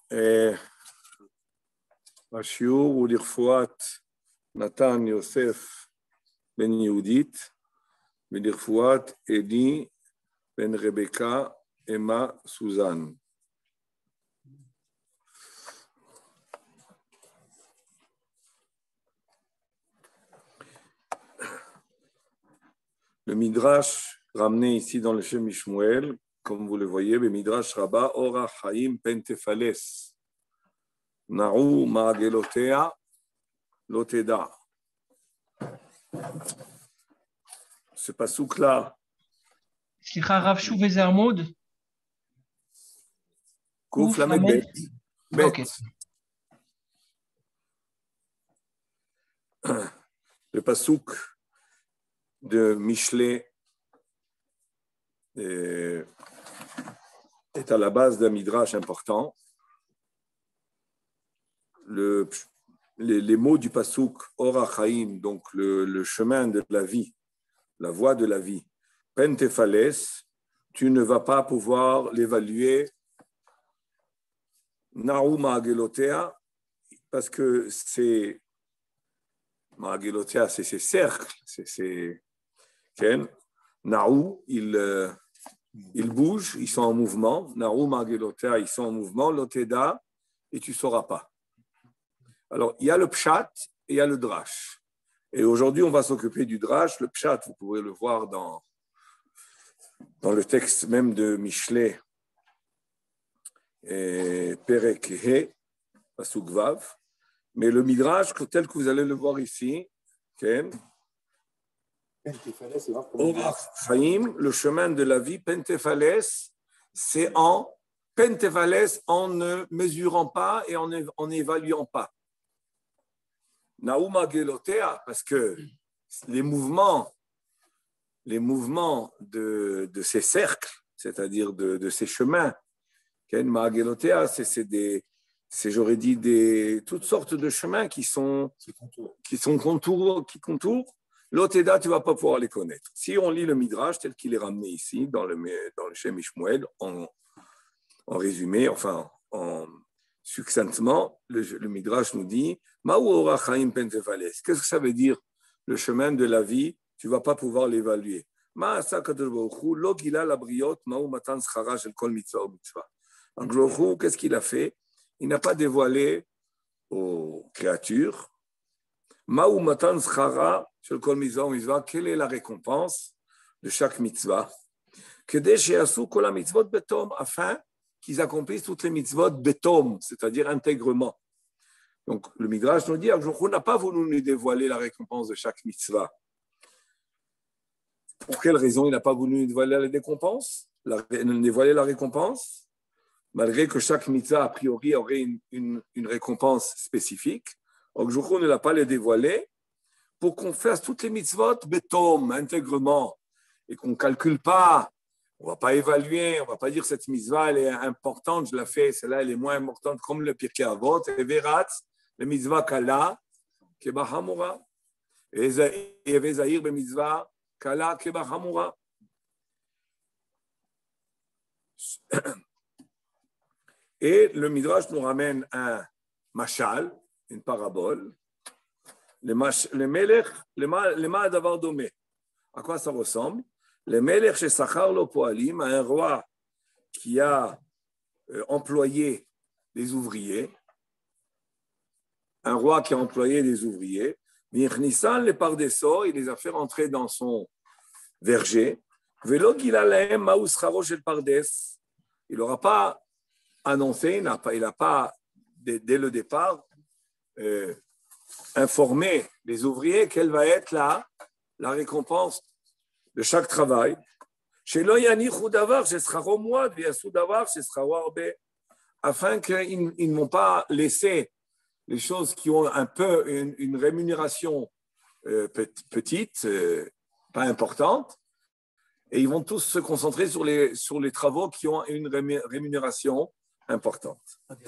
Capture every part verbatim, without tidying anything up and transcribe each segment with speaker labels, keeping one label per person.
Speaker 1: השיעור הוא לרפואת נתן יוסף בן יהודית ולרפואת אלי בן רבקה אמה סוזן. Le Midrash ramené ici dans le Shem Mishmuel, comme vous le voyez, le Midrash Rabba Ora Chaim Pentefales Naru Ma'agelotea Loteda. Ce pasouk-là.
Speaker 2: Slicha Rav Shuv et Zermod.
Speaker 1: Kouf Lamed Bet. Bet.
Speaker 2: Okay.
Speaker 1: Le pasouk de Michelet est à la base d'un midrash important. Le, les, les mots du pasouk Ora Chaim, donc le, le chemin de la vie, la voie de la vie, Pentefales, tu ne vas pas pouvoir l'évaluer. Naru Ma'agelotea, parce que c'est Ma'agelotea, c'est ces cercles, c'est ces Naru, ils, euh, ils bougent, ils sont en mouvement. Naru Ma'agelotea, ils sont en mouvement. Loteda, et tu ne sauras pas. Alors, il y a le pshat et il y a le drash. Et aujourd'hui, on va s'occuper du drash. Le pshat, vous pourrez le voir dans, dans le texte même de Michelet, Perek He, Pasuk Vav. Mais le midrash, tel que vous allez le voir ici, okay, Orach Chaim, le chemin de la vie, Pentefales, c'est en Pentefales en ne mesurant pas et en n'évaluant pas. Nauma Gelotea, parce que les mouvements, les mouvements de, de ces cercles, c'est-à-dire de, de ces chemins, Ma Gelotea, c'est des, c'est, j'aurais dit, des, toutes sortes de chemins qui sont, qui sont contours, qui contourent. L'Oteda, tu ne vas pas pouvoir les connaître. Si on lit le Midrash tel qu'il est ramené ici, dans le, dans le Shem Mishmuel, en, en résumé, enfin, en, succinctement, le, le Midrash nous dit Ma'u ora chaim pentefales. Qu'est-ce que ça veut dire, le chemin de la vie? Tu ne vas pas pouvoir l'évaluer. Ma'asa kadosh baruch hu lo gila labriot ma'u matan schara shel kol mitzvah ou mitzvah. Donc, qu'est-ce qu'il a fait? Il n'a pas dévoilé aux créatures Ma'u matan schara shel kol mitzvah ou mitzvah. Quelle est la récompense de chaque mitzvah? Kedei she'asu kol hamitzvot betom, afin qu'ils accomplissent toutes les mitzvot betom, c'est-à-dire intègrement. Donc, le Midrash nous dit qu'on n'a pas voulu nous dévoiler la récompense de chaque mitzvah. Pour quelle raison il n'a pas voulu nous dévoiler la récompense, la, dévoiler la récompense, malgré que chaque mitzvah, a priori, aurait une, une, une récompense spécifique. Donc, on ne l'a pas les dévoilé pour qu'on fasse toutes les mitzvot betom, intègrement, et qu'on ne calcule pas. On ne va pas évaluer, on ne va pas dire cette mitzvah, elle est importante, je la fais, celle-là, elle est moins importante, comme le Pirkei Avot, et Veratz, le mitzvah kala, keba hamura, et Vezaïr, le mitzvah kala, keba hamura. Et le Midrash nous ramène un mashal, une parabole, le melech, le ma davar domé. À quoi ça ressemble? Le Melech chez Sachar lo Poalim, un roi qui a euh, employé des ouvriers, un roi qui a employé des ouvriers, Mirnissan les pardesso, il les a fait rentrer dans son verger, Velo Gilalaem Maus Charosh el Pardes, il n'aura pas annoncé, il n'a pas, il n'a pas dès, dès le départ, euh, informé les ouvriers quelle va être la, la récompense de chaque travail, afin qu'ils ne m'ont pas laissé les choses qui ont un peu une, une rémunération euh, petite, euh, pas importante, et ils vont tous se concentrer sur les, sur les travaux qui ont une rémunération importante.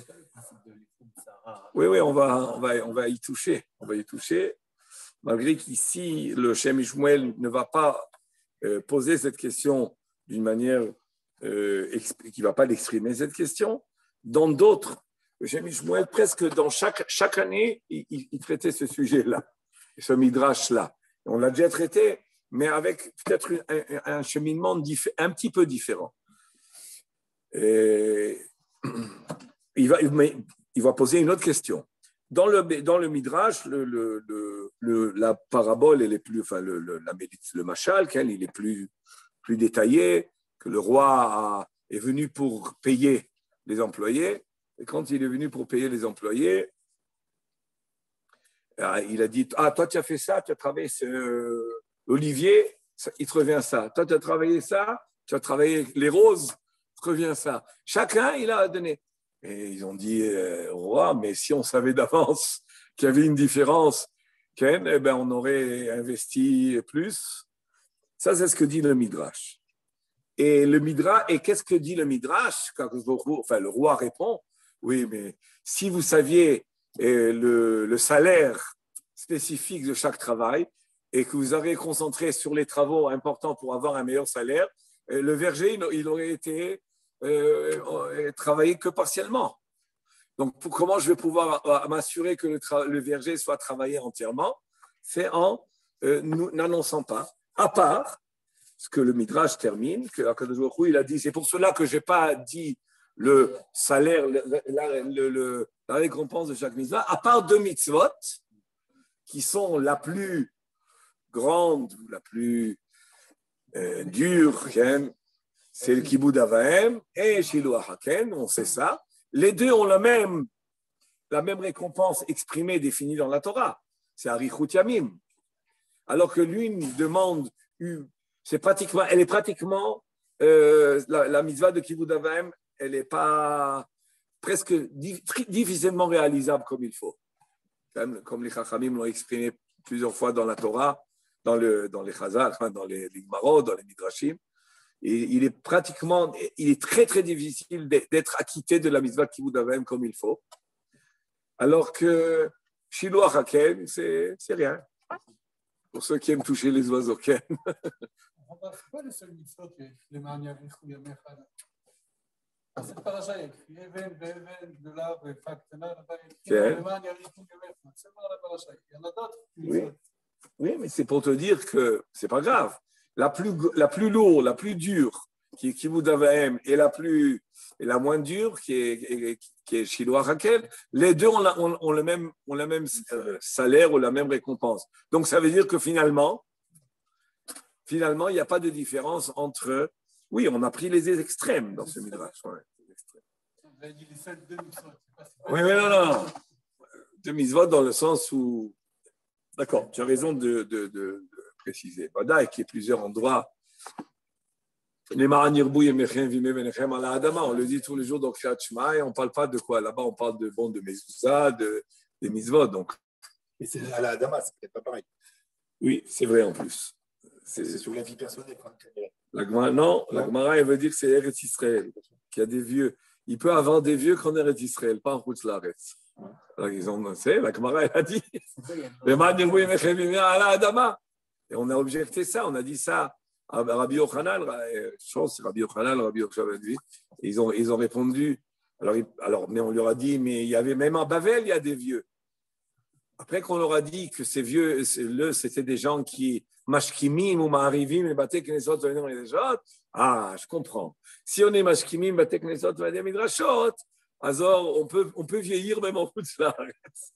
Speaker 1: Oui, oui, on va, on va, on va y toucher, on va y toucher, malgré qu'ici, le Shem Mishmuel ne va pas Euh, poser cette question d'une manière euh, exp- qui ne va pas l'exprimer, cette question. Dans d'autres Le Shem Shmuel, presque dans chaque, chaque année, il, il, il traitait ce sujet-là, ce midrash-là. On l'a déjà traité, mais avec peut-être un, un cheminement diff, un petit peu différent. Et il, va, il va poser une autre question. Dans le, dans le midrash, le, le, le, le, la parabole, elle est plus, enfin, le, le, la, le machal, il est plus, plus détaillé, que le roi a, est venu pour payer les employés. Et quand il est venu pour payer les employés, il a dit, ah, toi, tu as fait ça, tu as travaillé ce, l'olivier, il te revient ça. Toi, tu as travaillé ça, tu as travaillé les roses, il te revient ça. Chacun, il a donné. Et ils ont dit euh, au roi, mais si on savait d'avance qu'il y avait une différence, Ken, eh ben, on aurait investi plus. Ça, c'est ce que dit le Midrash. Et le Midrash, et qu'est-ce que dit le Midrash? Enfin, le roi répond, oui, mais si vous saviez euh, le, le salaire spécifique de chaque travail et que vous auriez concentré sur les travaux importants pour avoir un meilleur salaire, euh, le verger, il, il aurait été Euh, travailler que partiellement. Donc, pour, comment je vais pouvoir m'assurer que le, le verger soit travaillé entièrement? C'est en euh, n'annonçant pas, à part ce que le Midrash termine, que Akadosh Baruch Hu, il a dit, c'est pour cela que je n'ai pas dit le salaire, le, la, le, le, la récompense de chaque mitzvah, à part deux mitzvot, qui sont la plus grande, la plus euh, dure, c'est le Kibud Avaim et Shiloh Haken, on sait ça. Les deux ont la même, la même récompense exprimée, définie dans la Torah. C'est Arichut Yamim. Alors que l'une demande, c'est pratiquement, elle est pratiquement, euh, la, la mitzvah de Kibud Avaim, elle n'est pas presque difficilement réalisable comme il faut. Comme, comme les Chachamim l'ont exprimé plusieurs fois dans la Torah, dans, le, dans les Chazal, dans les Ligmarot, dans les Midrashim. Et il est pratiquement, il est très très difficile d'être acquitté de la mitzvah Kibud Avaim comme il faut. Alors que Shiloh Haken, c'est, c'est rien. Pour ceux qui aiment toucher les oiseaux, Ken.
Speaker 3: C'est pas le seul mitzvah qui est les manières de Dans cette paracha, il y a écrit Even, Beven, de l'arbre, et Faktana, les manières de c'est pas la paracha. Il y en a d'autres.
Speaker 1: Oui. Oui, mais c'est pour te dire que c'est pas grave. La plus, la plus lourde, la plus dure, qui est Kibud Avaim, et la plus, et la moins dure, qui est, qui est Shiloh Hakel, les deux ont, la, ont, ont, le même, ont le même salaire ou la même récompense. Donc, ça veut dire que finalement, finalement, il n'y a pas de différence entre. Oui, on a pris les extrêmes dans ce midrash. Ouais,
Speaker 3: vous avez dit les seuls deux mitzvot.
Speaker 1: Oui, mais non, non, non. Deux mitzvot dans le sens où. D'accord, tu as raison de. de, de préciser. Badaï, qui est plusieurs endroits. Les Maranirbu et Mechem Vime Benechem ala Adama, on le dit tous les jours dans Kriyat Shema et on ne parle pas de quoi. Là-bas, on parle de bon de Mezouza, de des mitzvot. Donc.
Speaker 4: Mais c'est à la Adama, c'est peut-être pas pareil.
Speaker 1: Oui, c'est vrai en plus.
Speaker 4: C'est, c'est sur la vie personnelle.
Speaker 1: La Gemara, non, la Gemara, elle veut dire que c'est Eretz Israël, qu'il y a des vieux. Il peut avoir des vieux qu'en Eretz Israël, pas en Chutz Laaretz. Alors ils ont, c'est, la Gemara, elle a dit. Les Maranirbu et Mechem Vime ala Adama. Et on a objecté ça, on a dit ça à Rabbi Yochanan, je pense c'est Rabbi Yochanan, Rabbi Yochanan, ils ont, ils ont répondu, alors, alors, mais on leur a dit, mais il y avait même en Bavel, il y a des vieux. Après qu'on leur a dit que ces vieux, c'était des gens qui, mashkimim ou ma'arivim, et batek nesot, ah, je comprends. Si on est mashkimim, batek nesot, midrashot, alors on peut, on peut vieillir même en Chutz Laaretz.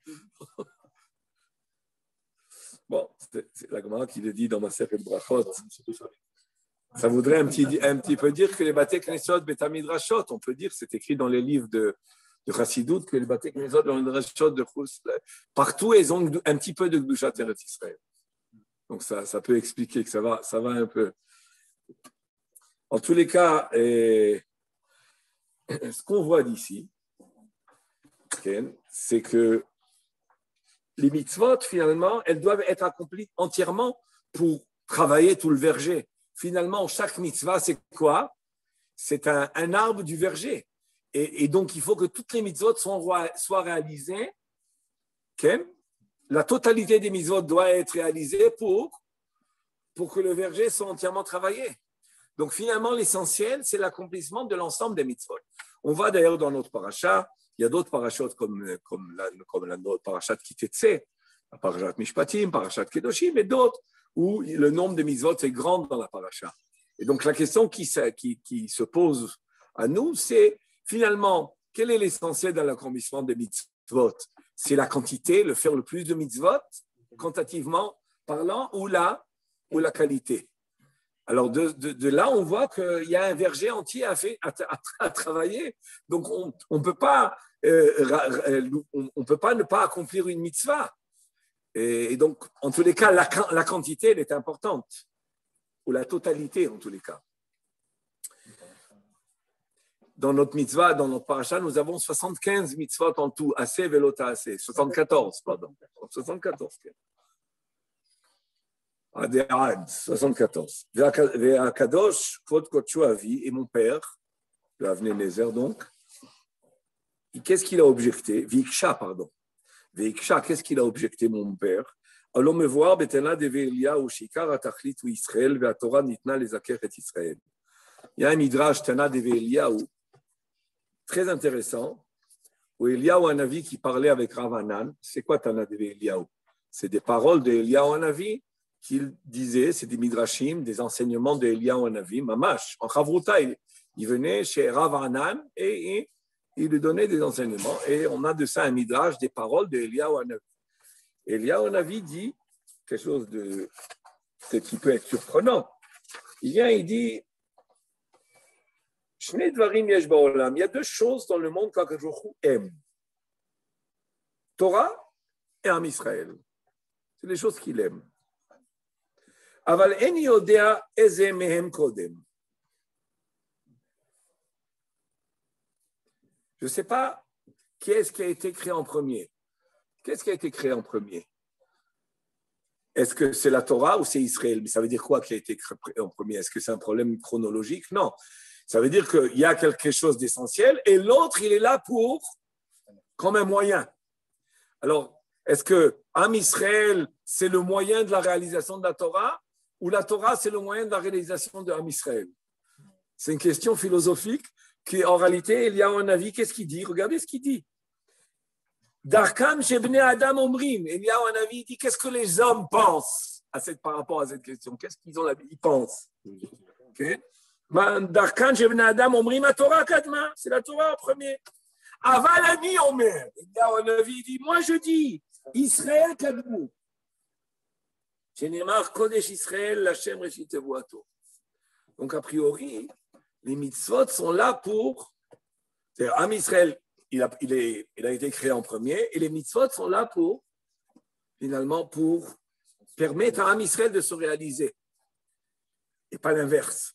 Speaker 1: Bon, c'est, c'est la Gemara qui le dit dans ma Masechet Brachot. Ça voudrait un petit, un petit peu dire que les Batei Knesot Betamidrashot, on peut dire, c'est écrit dans les livres de, de Chassidut, que les Batei Knesot Betamidrashot de Chutz, partout, ils ont un petit peu de Gdushat Eretz Israël. Donc ça, ça peut expliquer que ça va, ça va un peu. En tous les cas, et, ce qu'on voit d'ici, c'est que les mitzvot, finalement, elles doivent être accomplies entièrement pour travailler tout le verger. Finalement, chaque mitzvah, c'est quoi? C'est un, un arbre du verger. Et, et donc, il faut que toutes les mitzvot soient, soient réalisées. Okay? La totalité des mitzvot doit être réalisée pour, pour que le verger soit entièrement travaillé. Donc, finalement, l'essentiel, c'est l'accomplissement de l'ensemble des mitzvot. On voit d'ailleurs dans notre paracha Il y a d'autres parachutes comme, comme la, comme la parachat Kitetse, la parachat Mishpatim, parachat Kedoshim, et d'autres où le nombre de mitzvot est grand dans la paracha. Et donc la question qui, qui, qui se pose à nous, c'est finalement, quel est l'essentiel dans l'accomplissement des mitzvot? C'est la quantité, le faire le plus de mitzvot, quantitativement parlant, ou la, ou la qualité. Alors de, de, de là, on voit qu'il y a un verger entier à, fait, à, à, à travailler. Donc on ne peut pas, euh, on, on peut pas ne pas accomplir une mitzvah. Et, et donc, en tous les cas, la, la quantité, elle est importante. Ou la totalité, en tous les cas. Dans notre mitzvah, dans notre paracha, nous avons soixante-quinze mitzvot en tout, assez velota assez, soixante-quatorze, pardon. soixante-quatorze. soixante-quatorze. Ve'akadosh, kvod kodshu avi, et mon père, le Avnei Nezer donc, qu'est-ce qu'il a objecté? Viksha, pardon. Viksha, qu'est-ce qu'il a objecté, mon père? Allons me voir, betena de Eliyahu, shikar atachlit ou Israël, ve'atorah nitna lezaker et Israël. Il y a un midrash, Tana de Eliyahu, très intéressant, où Eliyahu Hanavi qui parlait avec Rav Hanan. C'est quoi Tana de Eliyahu? C'est des paroles de Eliyahu Hanavi qu'il disait, c'est des midrashim, des enseignements de Eliyahu Hanavi, mamash. En Chavruta, il, il venait chez Rav Hanan et, et il lui donnait des enseignements. Et on a de ça un midrash, des paroles de Eliyahu Hanavi. Eliyahu Hanavi dit quelque chose de, de qui peut être surprenant. Il vient, il dit, il y a deux choses dans le monde qu'Akadosh Baruch Hu aime. Torah et Am Israël. C'est les choses qu'il aime. Aval en yodea eze mehem kodem. Je ne sais pas qui est-ce qui a été créé en premier. Qu'est-ce qui a été créé en premier? Est-ce que c'est la Torah ou c'est Israël? Mais ça veut dire quoi qui a été créé en premier? Est-ce que c'est un problème chronologique? Non. Ça veut dire qu'il y a quelque chose d'essentiel et l'autre, il est là pour, comme un moyen. Alors, est-ce que Am Israël, c'est le moyen de la réalisation de la Torah ou la Torah, c'est le moyen de la réalisation de Am Israël? C'est une question philosophique qui, en réalité, il y a un avis. Qu'est-ce qu'il dit? Regardez ce qu'il dit. Darkam shebnei Adam omrim. Il y a un avis, il dit qu'est-ce que les hommes pensent à cette, par rapport à cette question? Qu'est-ce qu'ils ont la Ils pensent. Okay? Darkan shebnei Adam omrim la Torah kadma. C'est la Torah en premier. Avalani omer. Il y a un avis, il dit moi je dis Israël kadmu. Shenemar kodesh Israël lachem reshit tevuato. Donc a priori, les mitzvot sont là pour. C'est-à-dire, Am Israël. Il a, il, est, il a été créé en premier et les mitzvot sont là pour, finalement, pour permettre à Am Israël de se réaliser et pas l'inverse.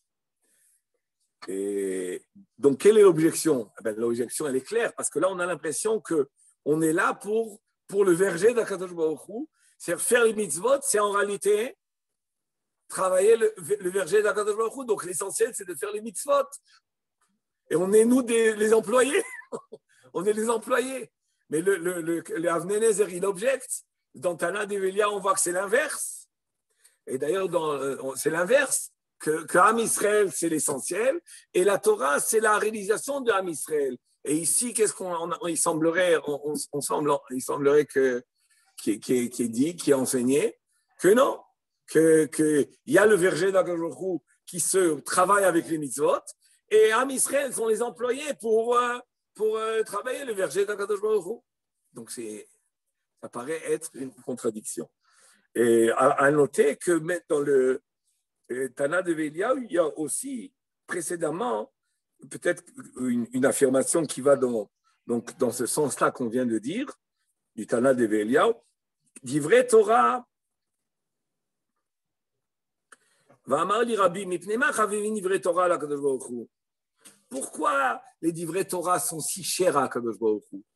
Speaker 1: Et donc, quelle est l'objection? Eh bien, l'objection, elle est claire parce que là, on a l'impression qu'on est là pour, pour le verger d'Akadosh Baruch Hu. C'est faire les mitzvot, c'est en réalité travailler le, le verger d'Akadosh Baruch Hu. Donc, l'essentiel, c'est de faire les mitzvot. Et on est, nous, des, les employés. On est les employés. Mais le, le, le, le Avnei Nezer, il objecte. Dans Tana de Eliyahu, on voit que c'est l'inverse. Et d'ailleurs, dans, c'est l'inverse. Que, que Am Israël, c'est l'essentiel. Et la Torah, c'est la réalisation de Am Israël. Et ici, qu'est-ce qu'on on, il semblerait, on, on, on semble, il semblerait que, qui, qui, qui est dit, qui est enseigné, que non. Que, que il y a le verger d'Akadosh Baruch Hu qui se travaille avec les mitzvot. Et Am Israël sont les employés pour... Euh, pour euh, travailler le verger d'Akadosh Baruch Hu. Donc, c'est, ça paraît être une contradiction. Et à, à noter que dans le euh, Tana de Eliyahu, il y a aussi précédemment peut-être une, une affirmation qui va dans, donc, dans ce sens-là qu'on vient de dire, du Tana de Eliyahu, d'ivrei Torah. Va'amar li Rabbi, mipnei ma chavivin ivrei Torah l'Akadosh Baruch Hu. Pourquoi les divrei Torah sont si chers à Akadosh Baruch Hu?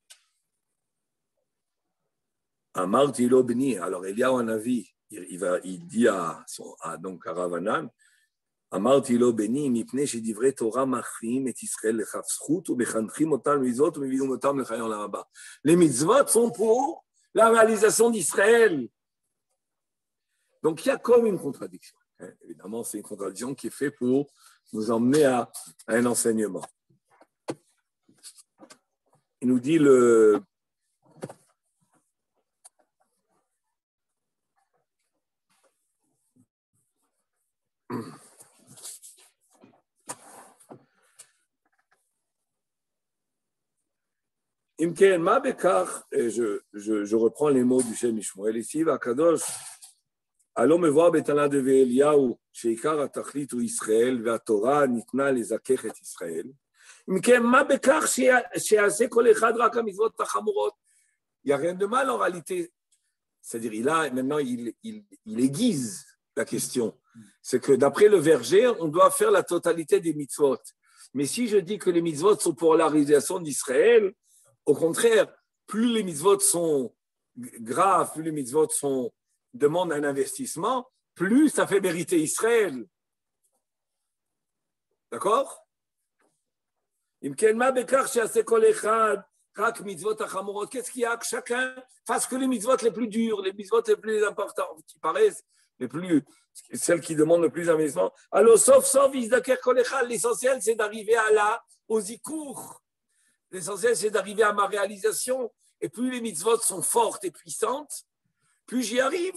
Speaker 1: Amarti lo bni. Alors Eliyahu Hanavi, il, il, va, il dit à, son, à, donc à Rav Hanan, Amarti lo bni, mipnei she divrei Torah machrim et Israël lechaf zchut ubechanchim otam mizot umevidim otam lechayon olam haba. Les mitzvot sont pour la réalisation d'Israël. Donc il y a comme une contradiction. Évidemment, c'est une contradiction qui est faite pour nous emmener à, à un enseignement. il nous dit le. Imken, ma bekar, et je, je, je reprends les mots du Shem Ishmael ici, Akadosh, allons me voir Betana de Eliyahu, sheikar atachlit ou Israël, ve Torah nitna lezakech et Israël. Imken, ma bekar, shease kol echad rak hamizvot hachamurot. Il n'y a rien de mal en réalité. C'est-à-dire, il a, maintenant, il, il, il aiguise la question. C'est que d'après le verger, on doit faire la totalité des mitzvot. Mais si je dis que les mitzvot sont pour la réalisation d'Israël, au contraire, plus les mitzvot sont graves, plus les mitzvot sont, demandent un investissement, plus ça fait mériter Israël. D'accord? Qu'est-ce qu'il y a que chacun fasse que les mitzvot les plus dures, les mitzvot les plus importantes, qui paraissent les plus, celles qui demandent le plus d'investissement. Alors, sauf, sauf, l'essentiel, c'est d'arriver à la, aux ikour. L'essentiel, c'est d'arriver à ma réalisation. Et plus les mitzvot sont fortes et puissantes, plus j'y arrive.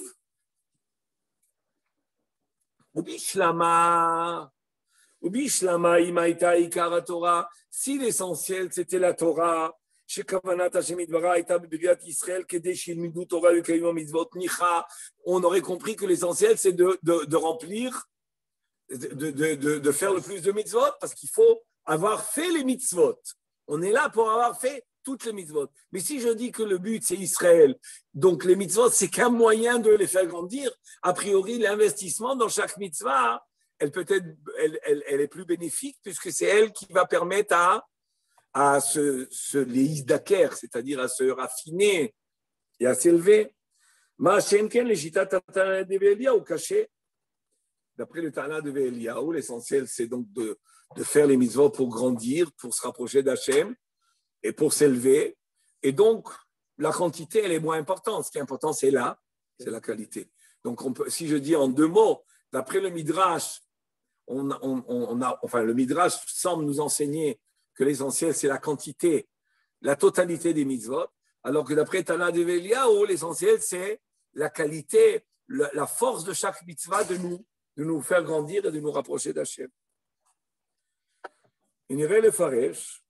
Speaker 1: Ubishlama, Ubishlama, imaita ikara Torah. Si l'essentiel, c'était la Torah, chez Kavanat Hashem Idvara, Ita B'Biriat Israël, Kedesh Ilmidu Torah, Yukayim Mitzvot Nicha, on aurait compris que l'essentiel, c'est de, de, de remplir, de, de, de, de faire le plus de mitzvot, parce qu'il faut avoir fait les mitzvot. On est là pour avoir fait toutes les mitzvot. Mais si je dis que le but, c'est Israël, donc les mitzvot, c'est qu'un moyen de les faire grandir, a priori, l'investissement dans chaque mitzvah, elle peut être, elle, elle, elle est plus bénéfique, puisque c'est elle qui va permettre à, à se, se les isdaker, c'est-à-dire à se raffiner et à s'élever. D'après le Tana de Eliyahu, l'essentiel, c'est donc de de faire les mitzvot pour grandir, pour se rapprocher d'Hachem et pour s'élever. Et donc, la quantité, elle est moins importante. Ce qui est important, c'est là, c'est la qualité. Donc, on peut, si je dis en deux mots, d'après le Midrash, on, on, on a, enfin, le Midrash semble nous enseigner que l'essentiel, c'est la quantité, la totalité des mitzvot, alors que d'après Tana de Eliyahu, l'essentiel, c'est la qualité, la, la force de chaque mitzvah de nous, de nous faire grandir et de nous rapprocher d'Hachem. Il irait le Faresh,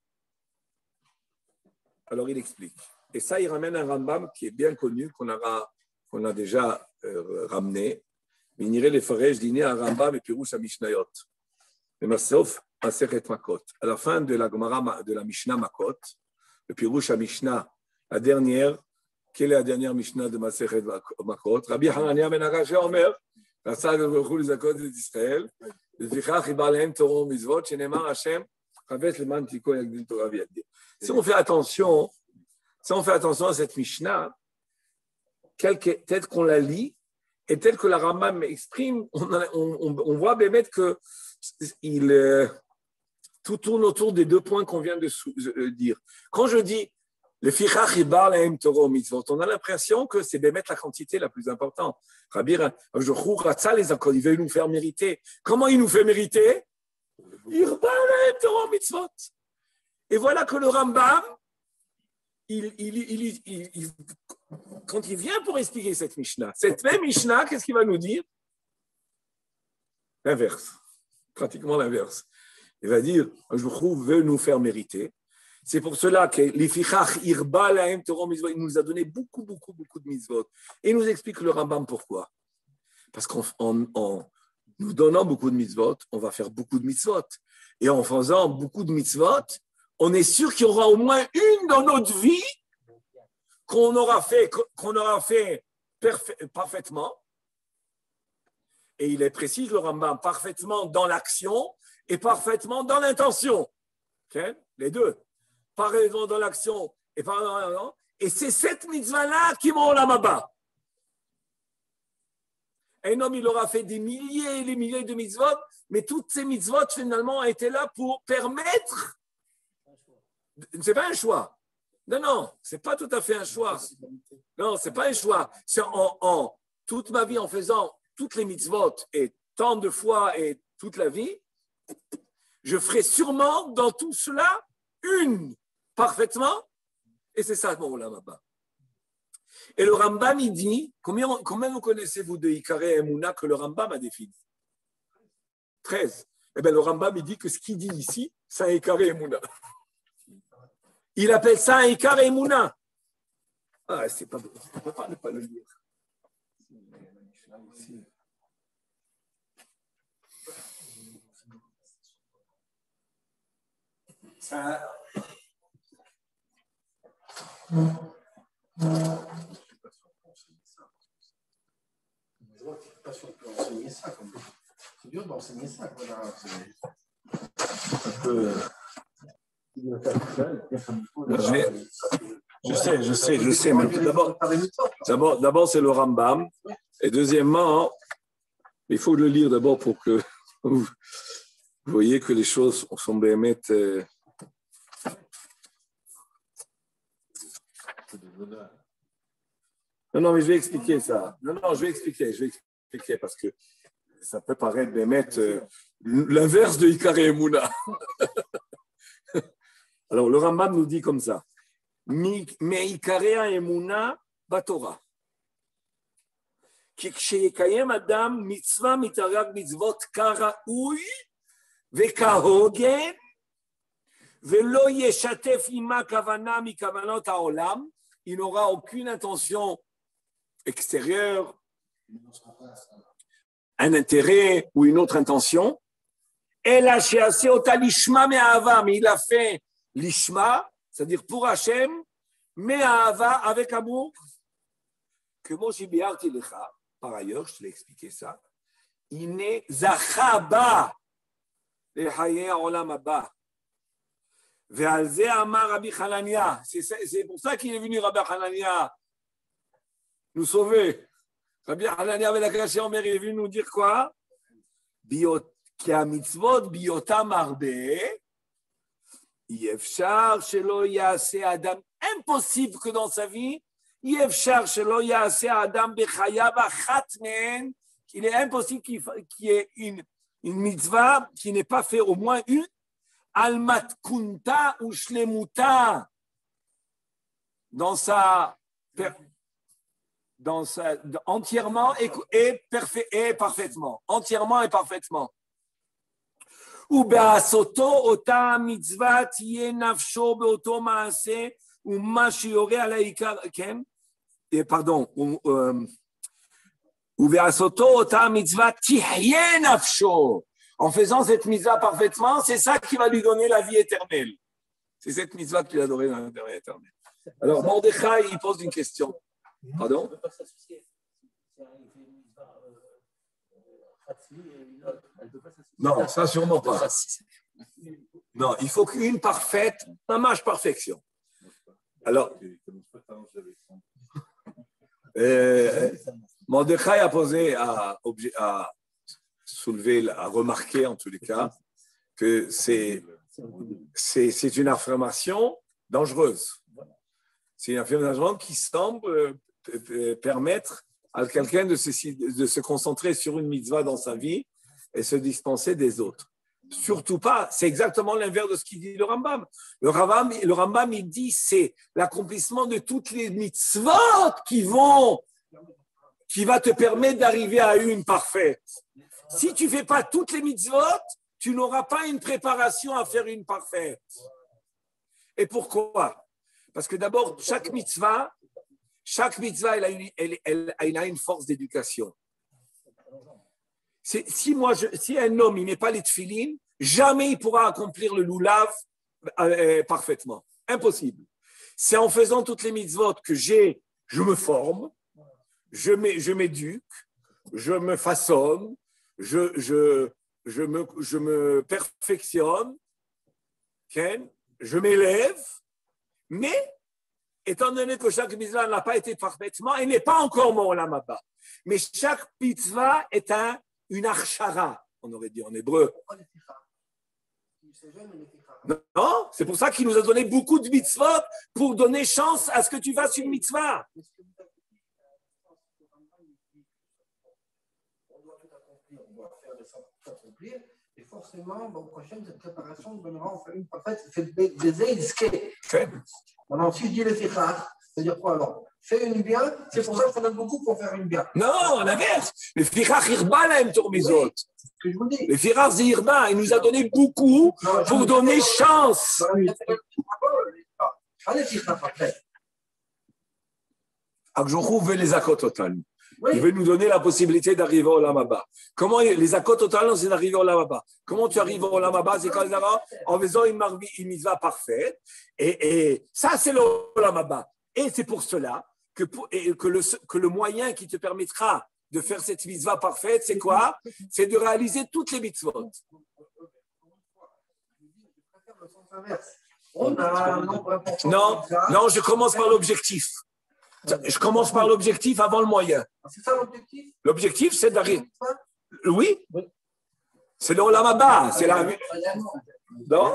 Speaker 1: alors il explique. Et ça, il ramène un Rambam qui est bien connu, qu'on a, qu'on a déjà euh, ramené. Il irait le Faresh dîner à Rambam et Pirouche à Mishnayot. Le Masof Masechet Makot. À la fin de la Gemara de la Mishnah Makot, le Pirouche à Mishnah, la dernière, quelle est la dernière Mishnah de Masechet Makot? Rabbi Hanania ben Akash Omer, la salle de Baruch Hu les Zakot d'Israël, le Zichach Ibalhem Toron Mizvot, Shenemar Hashem. Si on fait attention, si on fait attention à cette Mishnah, tel qu'on la lit et tel que la Rambam exprime, on, a, on, on voit bien que il, euh, tout tourne autour des deux points qu'on vient de sou, euh, dire. Quand je dis le fichach ibar lahem Torah mitzvot, on a l'impression que c'est bien la quantité la plus importante. Rabbi Jochou Ratza les accords, il veut nous faire mériter. Comment il nous fait mériter? Et voilà que le Rambam, il, il, il, il, il, quand il vient pour expliquer cette Mishnah, cette même Mishnah, qu'est-ce qu'il va nous dire? L'inverse, pratiquement l'inverse. Il va dire, je trouve, veut nous faire mériter. C'est pour cela que l'Ifichach Irba Lahem Torah Mitzvot, il nous a donné beaucoup, beaucoup, beaucoup de mitzvot. Et il nous explique le Rambam pourquoi. Parce qu'en en, en nous donnant beaucoup de mitzvot, on va faire beaucoup de mitzvot. Et en faisant beaucoup de mitzvot, on est sûr qu'il y aura au moins une dans notre vie qu'on aura fait, qu'on aura fait parfait, parfaitement. Et il est précis, le Rambam, parfaitement dans l'action et parfaitement dans l'intention. Okay? Les deux. Parfaitement dans l'action et parfaitement dans l'intention. Et c'est cette mitzvah-là qui m'en la maba. Un homme, il aura fait des milliers et des milliers de mitzvot, mais toutes ces mitzvot, finalement, étaient là pour permettre. C'est pas un choix. Non, non, c'est pas tout à fait un choix. Non, c'est pas un choix. C'est en, en toute ma vie, en faisant toutes les mitzvot et tant de fois et toute la vie, je ferai sûrement dans tout cela une parfaitement Et c'est ça mon Olam Haba. Et le Rambam, il dit, combien, combien vous connaissez-vous de Ikaré Emouna que le Rambam a défini? treize. Eh bien, le Rambam, il dit que ce qu'il dit ici, c'est un Ikaré Emouna. Il appelle ça un Ikaré Emouna. Ah, c'est pas bon. On ne peut pas ne pas le lire. Ça...
Speaker 5: Pas sûr qu'on peut enseigner ça. Comme... C'est dur d'enseigner ça. Voilà. C'est un peu.
Speaker 1: Je, vais... je sais, je sais, je sais. Mais d'abord, d'abord, d'abord, c'est le Rambam. Et deuxièmement, il faut le lire d'abord pour que vous voyez que les choses sont bien mettre. Euh... Non, non, mais je vais expliquer ça. Non, non, je vais expliquer, je vais expliquer parce que ça peut paraître d'émettre euh, l'inverse de Ikaré Emouna. Alors, le Rambam nous dit comme ça. Mais Ikaré Emouna Batora. כי כשיקיים אדם מצווה מתרי"ג מצוות כראוי וכהוגן ולא ישתף עמה כוונה מכוונות העולם, il n'aura aucune intention extérieure, un intérêt ou une autre intention, אלא שיעשה אותה לשמה מאהבה, mais il a fait l'ishma, c'est-à-dire pour Hachem, מאהבה, avec amour, כמו שביארתי לך, par ailleurs, je te l'ai expliqué ça, הנה זכה בה לחיי העולם הבא. ועל זה אמר רבי חנניה, c'est pour ça qu'il est venu Rabbi Hanania nous sauver. Rabbi Hanania avec la création mère, il est venu nous dire quoi? כי המצוות בהיותם הרבה, אי אפשר שלא יעשה אדם, impossible que dans sa vie, אי אפשר שלא יעשה אדם בחייו אחת מהן, il est impossible qu'il y ait une, une mitzvah qui n'est pas fait au moins une, al matkunta ou shlemuta, dans sa, dans sa entièrement et, et, parfait, et parfaitement, entièrement et parfaitement. Ou be'asoto ota mitzvah tiye nafsho be'oto ma'aseh ou ma shiore ala ikar ken, et pardon, ou be'asoto ota mitzvah tiye nafsho. En faisant cette mitzvah parfaitement, c'est ça qui va lui donner la vie éternelle. C'est cette mitzvah qui lui a donné la vie éternelle. Alors, Mordechai, il pose une question. Pardon? Non, ça sûrement pas. Non, il faut qu'une parfaite, un match perfection. Alors, euh, Mordechai a posé à, à soulever, à remarquer en tous les cas que c'est, c'est, c'est une affirmation dangereuse. C'est une affirmation qui semble permettre à quelqu'un de se, de se concentrer sur une mitzvah dans sa vie et se dispenser des autres. Surtout pas, c'est exactement l'inverse de ce qu'il dit le Rambam. Le Rambam, le Rambam il dit c'est l'accomplissement de toutes les mitzvot qui vont, qui va te permettre d'arriver à une parfaite. Si tu ne fais pas toutes les mitzvot, tu n'auras pas une préparation à faire une parfaite. Et pourquoi? Parce que d'abord, chaque mitzvah, chaque mitzvah, elle a une, elle, elle, elle a une force d'éducation. C'est, si, moi je, si un homme il met pas les tefilines, jamais il pourra accomplir le lulav euh, parfaitement. Impossible. C'est en faisant toutes les mitzvot que j'ai, je me forme, je, je m'éduque, je me façonne, je, je, je, me, je me perfectionne, okay? Je m'élève, mais étant donné que chaque mitzvah n'a pas été parfaitement, elle n'est pas encore mon olam haba. Mais chaque mitzvah est un une archara, on aurait dit en hébreu. Non, c'est pour ça qu'il nous a donné beaucoup de mitzvot pour donner chance à ce que tu fasses une mitzvah.
Speaker 5: Et forcément, bon, prochaine, cette préparation donnera en fait une parfaite, fait des aides. Alors, si je dis le fichar, c'est-à-dire quoi alors? Fais une bien, c'est pour ça que ça donne beaucoup pour faire une bien.
Speaker 1: Non, l'inverse. Le fichar irba là, aime tourner les autres.
Speaker 5: C'est ce que je vous dis.
Speaker 1: Le fichar c'est irba, il nous a donné beaucoup
Speaker 5: Non,
Speaker 1: pour donner chance.
Speaker 5: Allez, fichar après.
Speaker 1: Akjochou veut les akot total.
Speaker 5: Oui.
Speaker 1: Il veut nous donner la possibilité d'arriver au Lamaba. Comment les akot total, c'est d'arriver au Lamaba. Comment tu arrives au Lamaba? C'est quand en faisant une, marvi, une mitzvah parfaite. Et, et ça, c'est le Lamaba. Et c'est pour cela que, pour, et que, le, que le moyen qui te permettra de faire cette mitzvah parfaite, c'est quoi? C'est de réaliser toutes les mitzvot.
Speaker 5: On a un nombre important.
Speaker 1: Non, non, je commence par l'objectif. Je commence par l'objectif avant le moyen.
Speaker 5: C'est ça l'objectif?
Speaker 1: L'objectif, c'est d'arriver. Oui, c'est le Lamaba. C'est la. Non,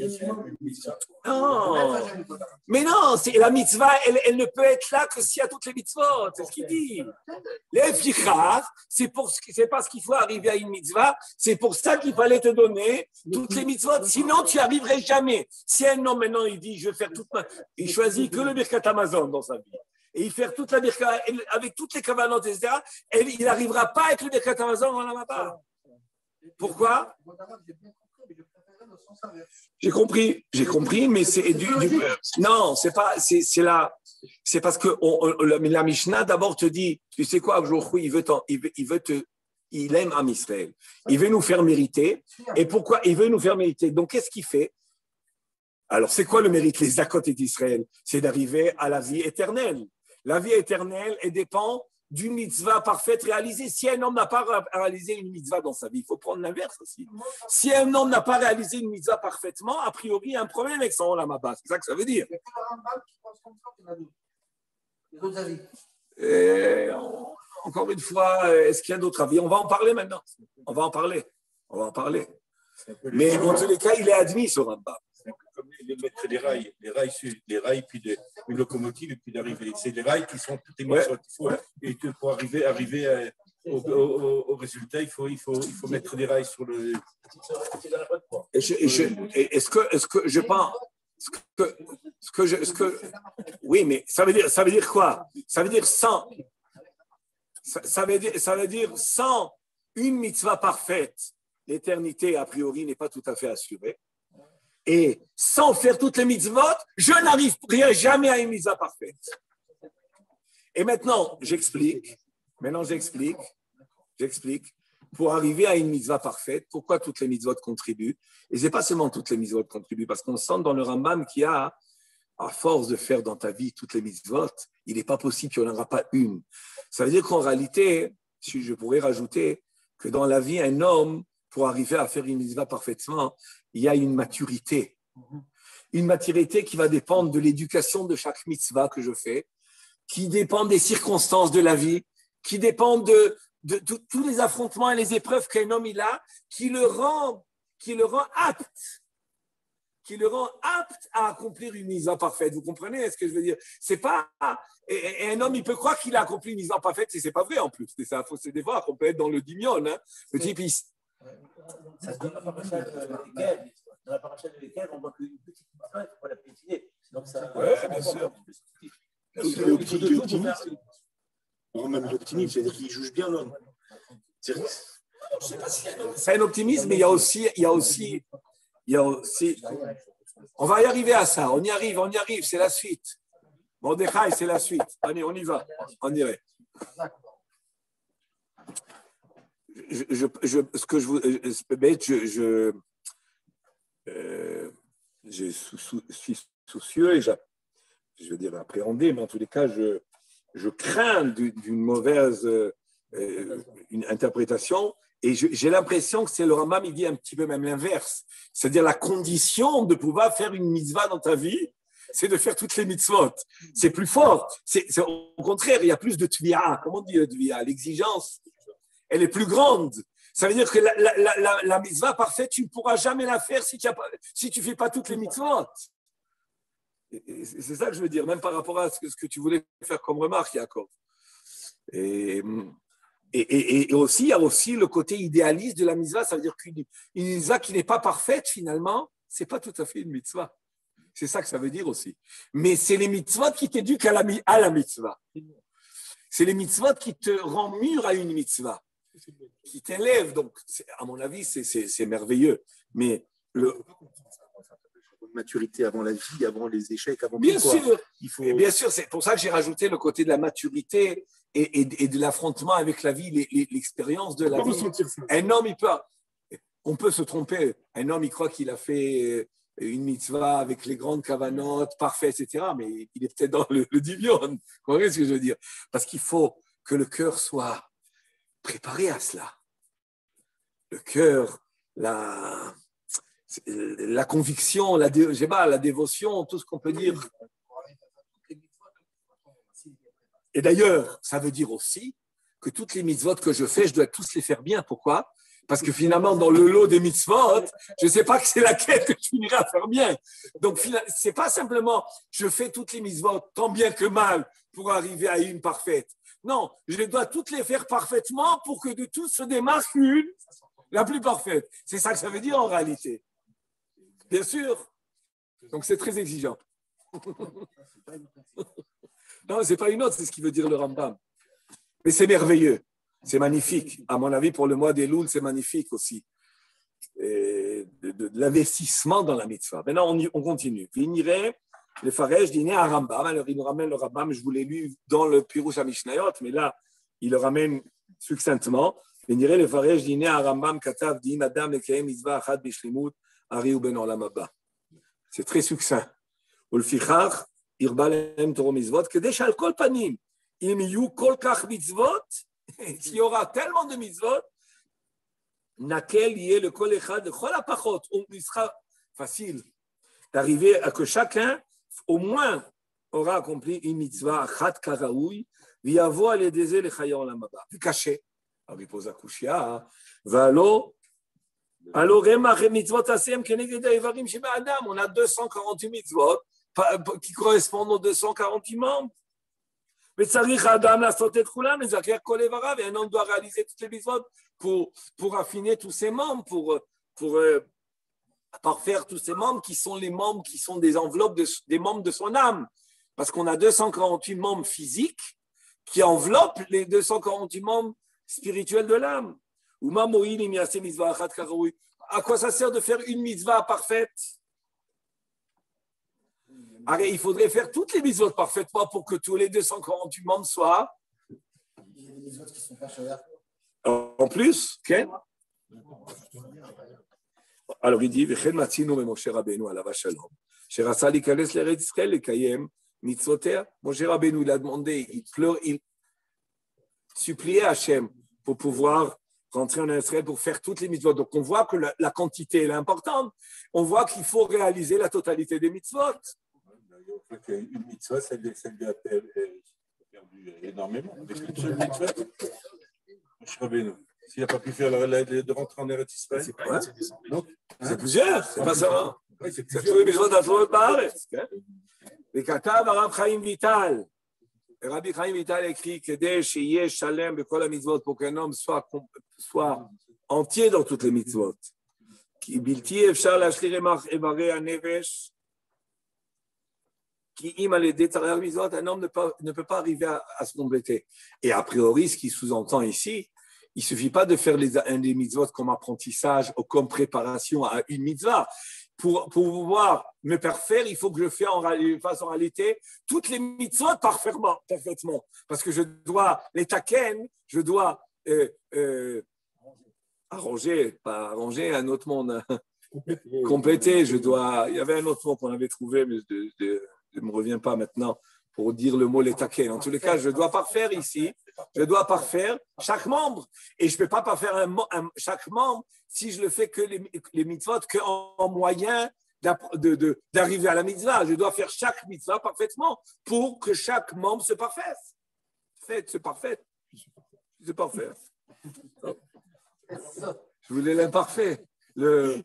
Speaker 1: non. Mais non, c'est la mitzvah, elle, elle ne peut être là que s'il y a toutes les mitzvot. C'est ce qu'il dit. Les fichas, c'est pour, c'est parce qu'il faut arriver à une mitzvah. C'est pour ça qu'il fallait te donner toutes les mitzvot. Sinon, tu n'y arriverais jamais. Si un homme maintenant il dit, je vais faire toute ma, il choisit que le Birkat Amazon dans sa vie. Et il fait toute la birka avec toutes les cavanotes, et cetera. Et il n'arrivera pas avec le birkat Amazon en Lamaba. Pourquoi? J'ai compris, j'ai compris, mais c'est du, du non, c'est pas, c'est, c'est là, c'est parce que on, on, la Mishnah d'abord te dit, tu sais quoi, il veut, il veut, il veut te, il aime Am Israël, il veut nous faire mériter. Et pourquoi il veut nous faire mériter? Donc qu'est-ce qu'il fait? Alors c'est quoi le mérite? Les zakot d'Israël, c'est d'arriver à la vie éternelle. La vie éternelle, elle dépend d'une mitzvah parfaite réalisée. Si un homme n'a pas réalisé une mitzvah dans sa vie, il faut prendre l'inverse aussi. Si un homme n'a pas réalisé une mitzvah parfaitement, a priori, il y a un problème avec son Olamaba. C'est ça que ça veut dire. Et, encore une fois, est-ce qu'il y a d'autres avis? On va en parler maintenant. On va en parler. On va en parler. Mais en tous les cas, il est admis, ce Rambam.
Speaker 4: Comme les mettre des rails, les rails, les rails, puis des, une locomotive, et puis d'arriver. C'est des rails qui sont toutes les mises. Ouais. Et que pour arriver, arriver à, au, au, au résultat, il faut, il, faut, il faut mettre des rails sur le.
Speaker 1: Et je, et je, et est-ce que, est-ce que je pense, ce que, ce que je, ce que, oui, mais ça veut dire, ça veut dire quoi? Ça veut dire sans, ça, ça veut dire, ça veut dire sans une mitzvah parfaite, l'éternité a priori n'est pas tout à fait assurée. Et sans faire toutes les mitzvot, je n'arriverai jamais à une mitzvah parfaite. Et maintenant, j'explique. Maintenant, j'explique. J'explique. Pour arriver à une mitzvah parfaite, pourquoi toutes les mitzvot contribuent? Et ce n'est pas seulement toutes les mitzvot contribuent, parce qu'on sent dans le Rambam qu'il y a, à force de faire dans ta vie toutes les mitzvot, il n'est pas possible qu'il n'y en aura pas une. Ça veut dire qu'en réalité, si je pourrais rajouter que dans la vie, un homme, pour arriver à faire une mitzvah parfaitement, il y a une maturité. Une maturité qui va dépendre de l'éducation de chaque mitzvah que je fais, qui dépend des circonstances de la vie, qui dépend de, de, de, de tous les affrontements et les épreuves qu'un homme il a, qui le rend, qui le rend apte, qui le rend apte à accomplir une mitzvah parfaite. Vous comprenez ce que je veux dire? C'est pas, et, et un homme il peut croire qu'il a accompli une mitzvah parfaite, et c'est pas vrai en plus. C'est ça, faut se dévoir qu'on peut être dans le dimion, hein. Le type il,
Speaker 6: ça se donne dans la paracha de l'équerre. Dans la paracha de l'équerre, on voit qu'une petite mitzvah, il faut la piétiner. Donc ça.
Speaker 1: Ouais, bien sûr.
Speaker 4: L'optimiste, même l'optimiste, c'est-à-dire qu'il juge bien l'homme.
Speaker 1: C'est un optimisme, mais il y a aussi, il y a aussi, il y a aussi. On va y arriver à ça. On y arrive, on y arrive. C'est la suite. Mordechai, c'est la suite. Allez, on y va. On y va. Je, je, je, ce que je vous, je, je, euh, je suis soucieux et je, je veux dire appréhendé, mais en tous les cas, je, je crains d'une mauvaise euh, une interprétation et je, j'ai l'impression que c'est le Rambam, il dit un petit peu même l'inverse, c'est-à-dire la condition de pouvoir faire une mitzvah dans ta vie, c'est de faire toutes les mitzvot. C'est plus fort. C'est, c'est, au contraire, il y a plus de tvia. Comment on dit le tvia? L'exigence. Elle est plus grande. Ça veut dire que la, la, la, la, la mitzvah parfaite, tu ne pourras jamais la faire si tu ne si tu fais pas toutes les mitzvot. Et c'est ça que je veux dire, même par rapport à ce que, ce que tu voulais faire comme remarque, Yaakov. Et Et, et, et aussi, il y a aussi le côté idéaliste de la mitzvah, ça veut dire qu'une une mitzvah qui n'est pas parfaite, finalement, ce n'est pas tout à fait une mitzvah. C'est ça que ça veut dire aussi. Mais c'est les mitzvahs qui t'éduquent à la, à la mitzvah. C'est les mitzvahs qui te rendent mûr à une mitzvah, qui t'élèvent. Donc, à mon avis, c'est, c'est, c'est merveilleux. Mais le...
Speaker 7: maturité avant la vie, avant les échecs, avant
Speaker 1: bien
Speaker 7: tout.
Speaker 1: Sûr,
Speaker 7: quoi. Il faut...
Speaker 1: et bien sûr, c'est pour ça que j'ai rajouté le côté de la maturité et, et, et de l'affrontement avec la vie, les, les, l'expérience de la vie. Un homme, il peut, on peut se tromper. Un homme, il croit qu'il a fait une mitzvah avec les grandes kavanotes, parfait, et cetera. Mais il est peut-être dans le, le divion. Vous voyez ce que je veux dire? Parce qu'il faut que le cœur soit préparé à cela. Le cœur, la, la conviction, la, dé, je sais pas, la dévotion, tout ce qu'on peut dire. Et d'ailleurs, ça veut dire aussi que toutes les mitzvot que je fais, je dois tous les faire bien. Pourquoi? Parce que finalement, dans le lot des mitzvot, je ne sais pas que c'est laquelle que je finirai à faire bien. Donc, ce n'est pas simplement je fais toutes les mitzvot tant bien que mal pour arriver à une parfaite. Non, je dois toutes les faire parfaitement pour que de tous se démarque une, la plus parfaite. C'est ça que ça veut dire en réalité. Bien sûr. Donc, c'est très exigeant. Non, ce n'est pas une autre, c'est ce qui veut dire le Rambam. Mais c'est merveilleux. C'est magnifique. À mon avis, pour le mois des Loul, c'est magnifique aussi. Et de, de, de l'investissement dans la mitzvah. Maintenant, on, y, on continue. Vinirait le Farej dîner à Rambam. Alors, il nous ramène le Rambam. Je vous l'ai lu dans le Pirush HaMishnayot, mais là, il le ramène succinctement. Vinirait le Farej dîner à Rambam Katav Dim Adam Lekayem Mitzvah Achad Bishlimut Ari Uben Olam Haba. C'est très succinct. Ulfichach Irba Lehem Toro Mitzvot Kedei Shal Kol Panim Im Yu Kol Kach Mitzvot. S'il y aura tellement de mitzvot, naquel y est le kol echad de chol hapachot, il sera facile d'arriver à que chacun, au moins, aura accompli une mitzvah achat karaoui, viavo al yedeze lechayon lamaba, caché. Alors il pose la kushia, valo, alors remach mitzvot asem keneged ha'evarim sheba adam, on a deux cent quarante-huit mitzvot qui correspondent aux deux cent quarante-huit membres. Mais et un homme doit réaliser toutes les mitzvot pour, pour affiner tous ses membres, pour, pour euh, parfaire tous ses membres qui sont les membres qui sont des enveloppes de, des membres de son âme. Parce qu'on a deux cent quarante-huit membres physiques qui enveloppent les deux cent quarante-huit membres spirituels de l'âme. À quoi ça sert de faire une mitzvah parfaite? Alors, il faudrait faire toutes les mitzvot parfaitement pour que tous les deux cent quarante-huit membres soient. Il y a des mitzvot qui sont pas chers. En plus, okay. Alors il dit, V'chen matzinu Moshe Rabbeinu alav shalom, sherasa likanes l'Eretz Israël lekayem mitzvoter. Moshe Rabbeinu il a demandé, il pleure, il suppliait Hachem pour pouvoir rentrer en Israël pour faire toutes les mitzvot. Donc on voit que la, la quantité est importante. On voit qu'il faut réaliser la totalité des mitzvot.
Speaker 4: Une mitzvah, ça lui a perdu énormément. Avec une seule mitzvah, Moshe Rabbeinu, s'il n'a pas pu faire la, la, de rentrer en Eretz Israël, c'est pas
Speaker 1: Donc, c'est plusieurs, c'est pas ça. C'est tous les mitzvot d'Atorah Baaretz. Et Katav Rav Chaim Vital. Rabbi Chaim Vital écrit que dès Sheyeh Shalem Bekol HaMitzvot, pour qu'un homme soit, soit entier dans toutes les mitzvot. Ki bilti efshar lashlir evarei hanevesh. Qui un homme ne peut, ne peut pas arriver à, à se compléter. Et a priori, ce qui sous-entend ici, il ne suffit pas de faire les, un des mitzvot comme apprentissage ou comme préparation à une mitzvah. Pour, pour pouvoir me parfaire, il faut que je fasse en, fasse en réalité toutes les mitzvot parfaitement, parfaitement. Parce que je dois les taken, je dois euh, euh, arranger, pas arranger un autre monde, compléter. compléter. Je dois, il y avait un autre mot qu'on avait trouvé, mais de, de, je ne me reviens pas maintenant pour dire le mot les taquets. En tous les cas, je dois parfaire ici, je dois parfaire chaque membre. Et je ne peux pas parfaire un, un, chaque membre si je le fais que les, les mitzvot, qu'en en moyen de, de, d'arriver à la mitzvah. Je dois faire chaque mitzvah parfaitement pour que chaque membre se parfaise. Faites, c'est parfait. C'est parfait. Je voulais l'imparfait. Le...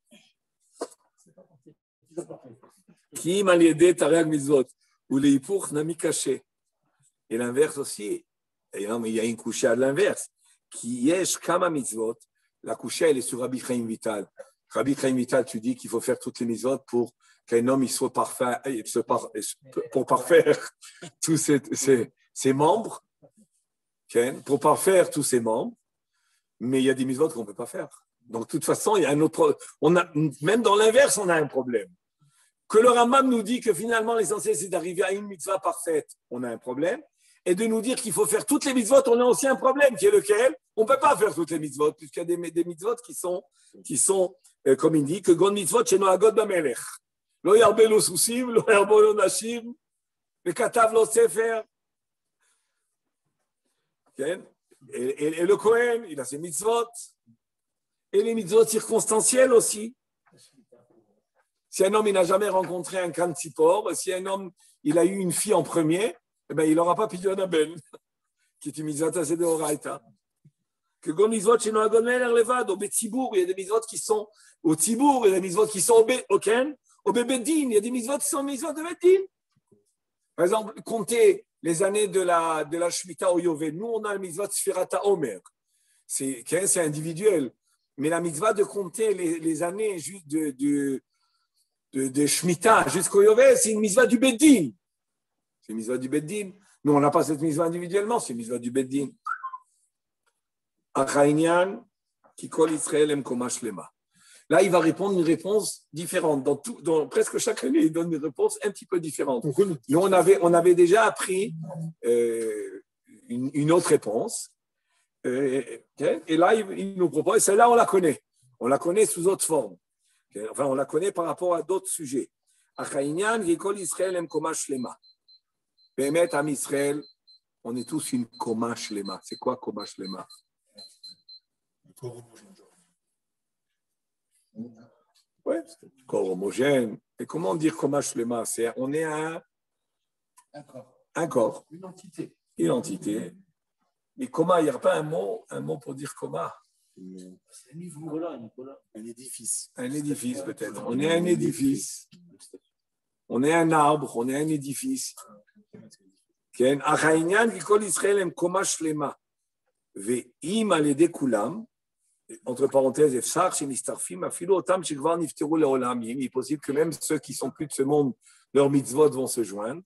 Speaker 1: Qui m'a aidé Tarek Mitzvot ou les Hipour Nami caché. Et l'inverse aussi, Et non, mais il y a une coucha à l'inverse. Qui yesh kama mitzvot. La coucha, elle est sur Rabbi Chaim Vital. Rabbi Chaim Vital, tu dis qu'il faut faire toutes les mitzvot pour qu'un homme il soit parfait, pour parfaire tous ses, ses, ses membres, pour parfaire tous ses membres. Mais il y a des mitzvot qu'on ne peut pas faire. Donc, de toute façon, il y a un autre. On a, même dans l'inverse, on a un problème. Que le Rambam nous dit que finalement, l'essentiel, c'est d'arriver à une mitzvah parfaite, on a un problème. Et de nous dire qu'il faut faire toutes les mitzvot, on a aussi un problème, qui est lequel? On ne peut pas faire toutes les mitzvot, puisqu'il y a des, des mitzvot qui sont, qui sont euh, comme il dit, que gon mitzvot chez Noagod Bamelech. Lo yarbe lo sousim, lo yarbo lo nashim, le katav lo sefer. Et, et, et le Kohen, il a ses mitzvot. Et les mitzvot circonstancielles aussi. Si un homme il n'a jamais rencontré un Kan Tzipor, si un homme il a eu une fille en premier, eh ben, il n'aura pas Pidyon Aben, qui est une mitzvot assez de Horaïta. Que gon mitzvot chez Noagod Bamelech levad, au Betzibour, il y a des mitzvot qui sont au Tzibour, il y a des mitzvot qui sont au Be, au Ken, au Bebeddin, il y a des mitzvot qui sont mitzvot de Beddin. Par exemple, compter les années de la, de la Shemitah au Yovel. Nous, on a le mitzvah de Sfirata Omer. C'est, c'est individuel. Mais la mitzvah de compter les, les années de, de, de, de Shemitah jusqu'au Yovel, c'est une mitzvah du Beddin. C'est une mitzvah du Beddin. Nous, on n'a pas cette mitzvah individuellement, c'est une mitzvah du Beddin. Achaïnian, Kikol Israël em Komash Lema. Là, il va répondre une réponse différente. Dans, tout, dans presque chaque année, il donne une réponse un petit peu différente. Nous, on avait, on avait déjà appris euh, une, une autre réponse. Euh, okay? Et là, il, il nous propose, et celle-là, on la connaît. On la connaît sous autre forme. Okay? Enfin, on la connaît par rapport à d'autres sujets. Achaïnian, Yekol Israël, em Koma Shlema. Bémet, Am Israël, on est tous une Koma Shlema. C'est quoi Koma Shlema? Oui, corps homogène. Et comment dire Koma Shlema? C'est, on est un,
Speaker 3: un corps.
Speaker 1: Un corps.
Speaker 3: Une entité.
Speaker 1: Une entité. Mais Koma, il n'y a pas un mot, un mot pour dire Koma.
Speaker 6: C'est un niveau. Un édifice.
Speaker 1: Un édifice, peut-être. On est un édifice. On est un arbre, on est un édifice. Entre parenthèses, il est possible que même ceux qui sont plus de ce monde, leurs mitzvot vont se joindre.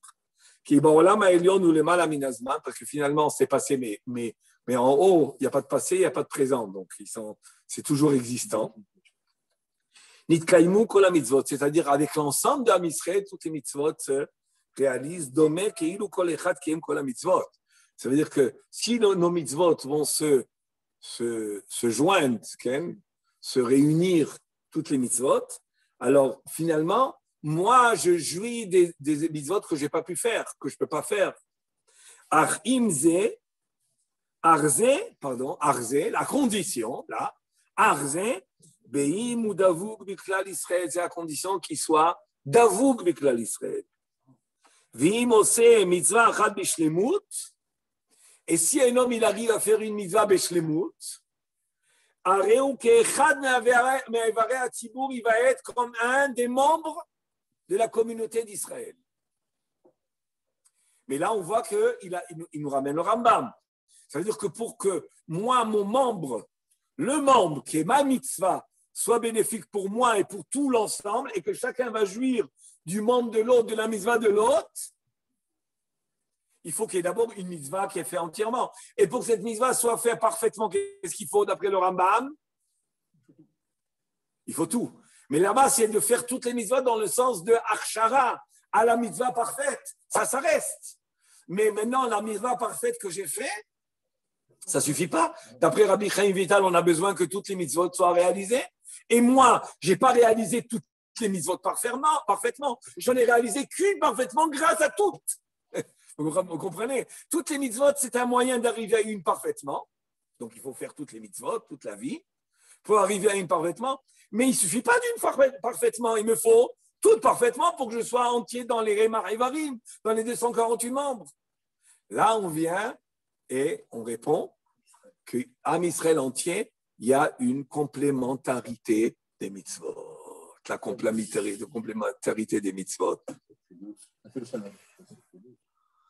Speaker 1: Parce que finalement, c'est passé, mais, mais, mais en haut, il n'y a pas de passé, il n'y a pas de présent. Donc, ils sont, c'est toujours existant. C'est-à-dire, avec l'ensemble de Amisraël, toutes les mitzvot se réalisent. Ça veut dire que si nos, nos mitzvot vont se, se, se joindre, se réunir, toutes les mitzvot, alors finalement, moi, je jouis des, des mitzvot que je n'ai pas pu faire, que je ne peux pas faire. Arze, pardon, arze, la condition, là, arze, beim ou davouk biklal Israël, c'est la condition qu'il soit davouk biklal Israël. Vim ose mitzvah achad bishlemut, et si un homme il arrive à faire une mitzvah bishlemut, areu ke'echad me'avarei hatzibur, il va être comme un des membres de la communauté d'Israël. Mais là, on voit qu'il a, il nous ramène le Rambam. Ça veut dire que pour que moi, mon membre, le membre qui est ma mitzvah, soit bénéfique pour moi et pour tout l'ensemble, et que chacun va jouir du membre de l'autre, de la mitzvah de l'autre, il faut qu'il y ait d'abord une mitzvah qui est faite entièrement. Et pour que cette mitzvah soit faite parfaitement, qu'est-ce qu'il faut d'après le Rambam? Il faut tout. Mais là-bas, c'est de faire toutes les mitzvahs dans le sens de Achshara, à la mitzvah parfaite. Ça, ça reste. Mais maintenant, la mitzvah parfaite que j'ai faite, ça ne suffit pas. D'après Rabbi Chaim Vital, on a besoin que toutes les mitzvot soient réalisées. Et moi, je n'ai pas réalisé toutes les mitzvot parfaitement. parfaitement. Je n'en ai réalisé qu'une parfaitement grâce à toutes. Vous comprenez? Toutes les mitzvot, c'est un moyen d'arriver à une parfaitement. Donc, il faut faire toutes les mitzvot, toute la vie, pour arriver à une parfaitement. Mais il ne suffit pas d'une parfaitement. Il me faut toutes parfaitement pour que je sois entier dans les Rémar et Varim, dans les deux cent quarante-huit membres. Là, on vient et on répond qu'à Israël entier, il y a une complémentarité des mitzvot. La complémentarité, de complémentarité des mitzvot.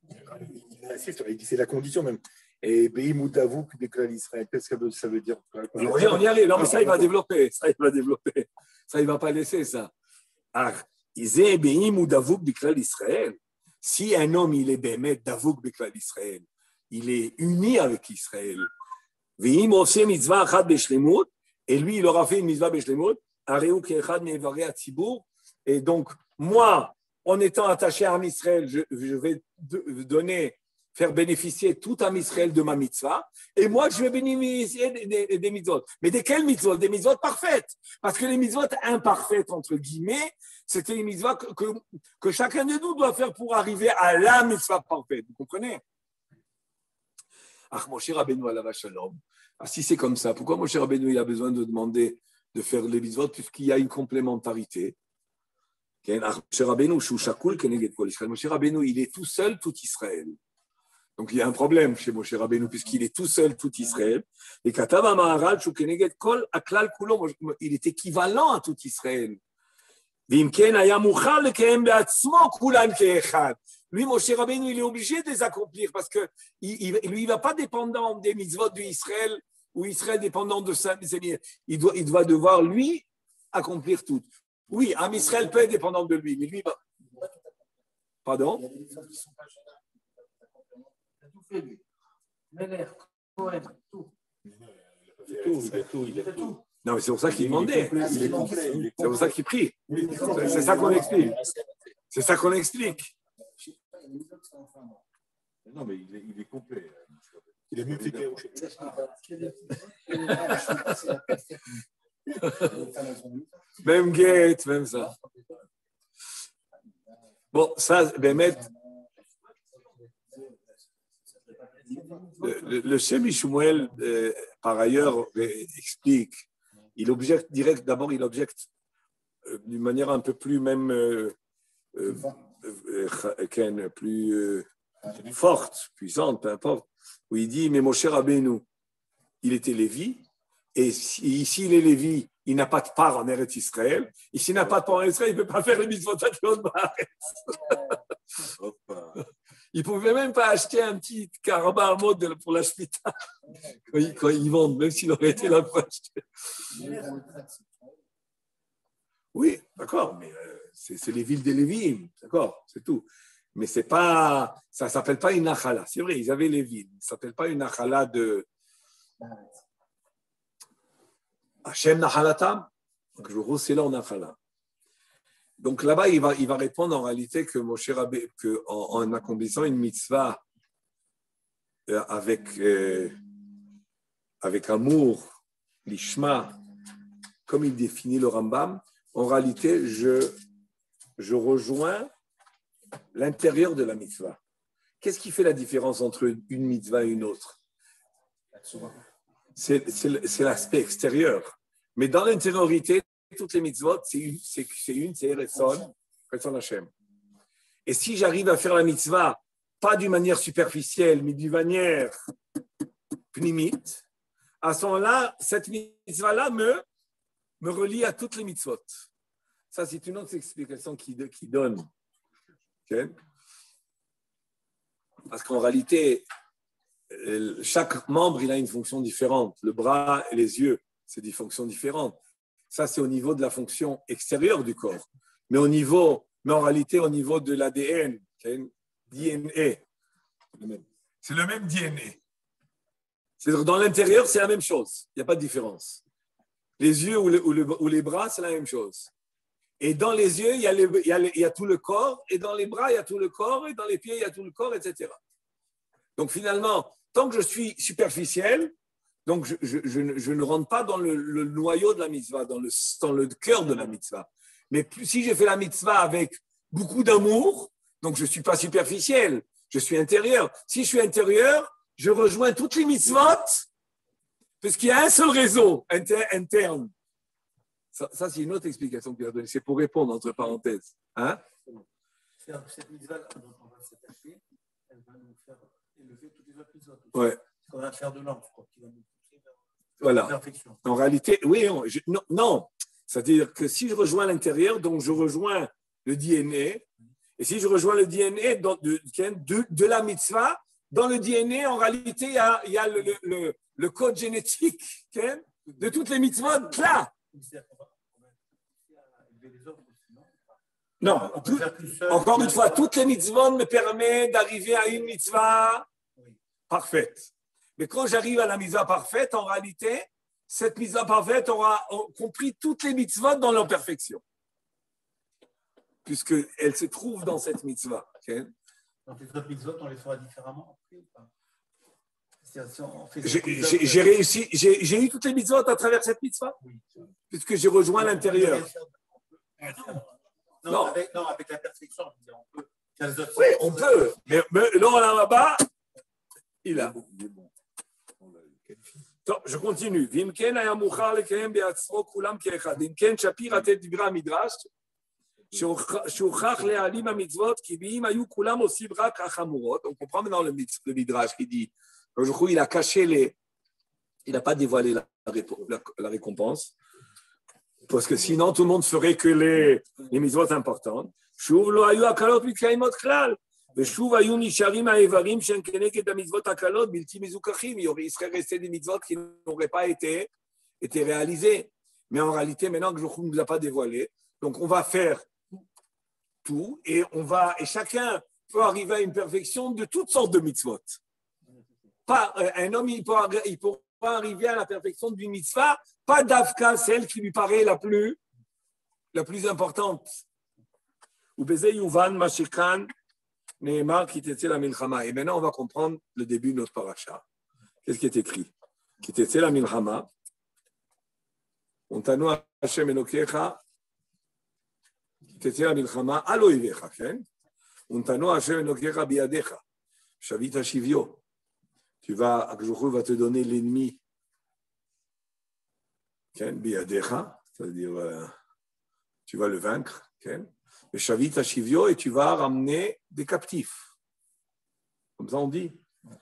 Speaker 7: Il insiste, il dit c'est la condition même. Et Beimoudavouk déclare Israël. Qu'est-ce que ça veut dire?
Speaker 1: On y arrive. Non, mais ça, il va développer. Ça, il va développer. Ça, il ne va pas laisser ça. Ah, Isé Beimoudavouk déclare Israël. Si un homme, il est Bémet Davouk déclare Israël, il est uni avec Israël. Veim osé mitzvah achad beshlemut. Et lui, il aura fait une mitzvah beshlemut. Areu ke'echad me'evarei hatzibur. Et donc, moi, en étant attaché à Israël, je, je vais donner, faire bénéficier tout à Israël de ma mitzvah, et moi, je vais bénéficier des, des, des mitzvot. Mais de quelles mitzvot? Des mitzvot parfaites. Parce que les mitzvot imparfaites, entre guillemets, c'était les mitzvot que, que, que chacun de nous doit faire pour arriver à la mitzvah parfaite. Vous comprenez? Ah, Moshe Rabbeinu alav shalom. Ah, si c'est comme ça, pourquoi Moshe Rabbeinu il a besoin de demander de faire les mitzvot puisqu'il y a une complémentarité? Moshe Rabbeinu, Moshe Rabbeinu, il est tout seul, tout Israël. Donc il y a un problème chez Moshe Rabbeinu, puisqu'il est tout seul, tout Israël. Et Katav Maharal, il est équivalent à tout Israël. Lui, Moshe Rabbeinu, il est obligé de les accomplir, parce que lui, il ne va pas dépendant des mitzvot d'Israël, ou Israël dépendant de ça. Il doit, il doit devoir, lui, accomplir tout. Oui, Am Israël peut être dépendant de lui, mais lui, bah... pardon? Non, mais c'est pour ça qu'il demandait. C'est pour ça qu'il prie. C'est ça qu'on explique. C'est ça qu'on explique.
Speaker 4: Non, mais il est, il est complet.
Speaker 7: Il est mieux fait que
Speaker 1: Même guette, même ça. Bon, ça, Bémet, le, le, le Shem Shmuel, euh, par ailleurs, euh, explique, il objecte direct, d'abord, il objecte euh, d'une manière un peu plus même euh, euh, euh, plus euh, forte, puissante, peu importe, où il dit, mais Moshe Rabbeinu, il était Lévi, et si, ici il est Lévi, il n'a pas de part en Eretz Israël. Et s'il n'a pas de part en Israël, il ne peut pas faire les mitzvot de Baaretz. Il ne pouvait même pas acheter un petit caraba à mode pour la Shmita quand ils, quand ils vendent, même s'il aurait été là pour acheter. Oui, d'accord, mais euh, c'est, c'est les villes des Lévim, d'accord, c'est tout. Mais c'est pas, ça ne s'appelle pas une nachala. C'est vrai, ils avaient les villes. Ça ne s'appelle pas une nachala de Hachem Nachalatam. Donc, je c'est là en nachala. Donc là-bas, il va, il va répondre en réalité que Moshe Rabbeinu, que en, en accomplissant une mitzvah euh, avec, euh, avec amour, l'ishma, comme il définit le Rambam, en réalité, je, je rejoins l'intérieur de la mitzvah. Qu'est-ce qui fait la différence entre une mitzvah et une autre? C'est, c'est, c'est l'aspect extérieur. Mais dans l'intériorité, toutes les mitzvot, c'est une, c'est, c'est une, c'est Retson, Retson Hashem. Et si j'arrive à faire la mitzvah, pas d'une manière superficielle, mais d'une manière pnimite, à ce moment-là, cette mitzvah-là me, me relie à toutes les mitzvot. Ça, c'est une autre explication qui, qui donne. Okay? Parce qu'en réalité, chaque membre, il a une fonction différente. Le bras et les yeux, c'est des fonctions différentes. Ça, c'est au niveau de la fonction extérieure du corps. Mais, au niveau, mais en réalité, au niveau de l'A D N, okay? D N A, c'est le même D N A. C'est-à-dire dans l'intérieur, c'est la même chose. Il n'y a pas de différence. Les yeux ou, le, ou, le, ou les bras, c'est la même chose. Et dans les yeux, il y, a les, il, y a les, il y a tout le corps, et dans les bras, il y a tout le corps, et dans les pieds, il y a tout le corps, et cetera. Donc finalement, tant que je suis superficiel, donc je, je, je, je ne rentre pas dans le, le noyau de la mitzvah, dans le, dans le cœur de la mitzvah. Mais plus, si je fais la mitzvah avec beaucoup d'amour, donc je ne suis pas superficiel, je suis intérieur. Si je suis intérieur, je rejoins toutes les mitzvot, parce qu'il y a un seul réseau inter, interne. Ça, ça, c'est une autre explication qu'il a donnée. C'est pour répondre, entre parenthèses. Hein?
Speaker 6: Cette mitzvah dont on va s'attacher, elle va nous faire élever toutes les autres mitzvot.
Speaker 1: Ouais.
Speaker 6: On va faire de l'ange, qui va nous pousser vers
Speaker 1: voilà.
Speaker 6: la perfection.
Speaker 1: En réalité, oui, non. Je, non, non. C'est-à-dire que si je rejoins l'intérieur, donc je rejoins le D N A, Et si je rejoins le D N A de, de, de, de la mitzvah, dans le D N A, en réalité, il y a, il y a le, le, le, le code génétique de toutes les mitzvot là. Non, tout, encore une fois, toutes les mitzvot me permettent d'arriver à une mitzvah parfaite. Mais quand j'arrive à la mitzvah parfaite, en réalité, cette mitzvah parfaite aura compris toutes les mitzvot dans leur perfection. Puisqu'elle se trouve dans cette mitzvah. Okay?
Speaker 6: Donc les autres mitzvot, on les fera différemment après ou pas?
Speaker 1: J'ai, j'ai réussi, j'ai, j'ai eu toutes les mitzvot à travers cette mitzvah, oui. Puisque j'ai rejoint l'intérieur.
Speaker 6: Non, non. Avec, non, avec la perfection, on peut.
Speaker 1: Oui, on peut. Mais, mais là, là-bas, il a. טוב, je continue. ואם כן היה מוכר לקיים בעצמו כולם כאחד. אם כן, שפיר לתת דברי המדרש, שהוכח להעלים המצוות, כי אם היו כולם עושים רק החמורות. On comprend maintenant le midrash qui dit, il a caché les, il n'a pas dévoilé la, la, la récompense, parce que sinon tout le monde ferait que les, les mitzvot importantes. שוב לא היו הקלות מתקיימות כלל. ושוב היו נשארים האיברים שהם כנגד המצוות הקלות בלתי מזוכחים. Il serait resté des mitzvot qui n'auraient pas été, été réalisés. Mais en réalité, maintenant que Jochou ne nous a pas dévoilé, donc on va faire tout et, on va, et chacun peut arriver à une perfection de toutes sortes de mitzvot. Pas, un homme, il pourra, il pourra arriver à la perfection d'une mitzvah, pas d'Afka, celle qui lui paraît la plus, la plus importante. Ou Bezei Yuvan Mashikan. Nehemar qui t'était la milchama. Et maintenant, on va comprendre le début de notre paracha. Qu'est-ce qui est écrit? Qui t'était la milchama. On t'a nommé Hashem Elokecha. Qui t'était la milchama. Alo ivecha, ken? On t'a nommé Hashem Elokecha biadecha. Shavita shivio. Tu vas, Akjouchou va te donner l'ennemi. Ken? Biadecha. C'est-à-dire, euh, tu vas le vaincre. Ken? Le Shavita Shivio, et tu vas ramener des captifs. Comme ça on dit.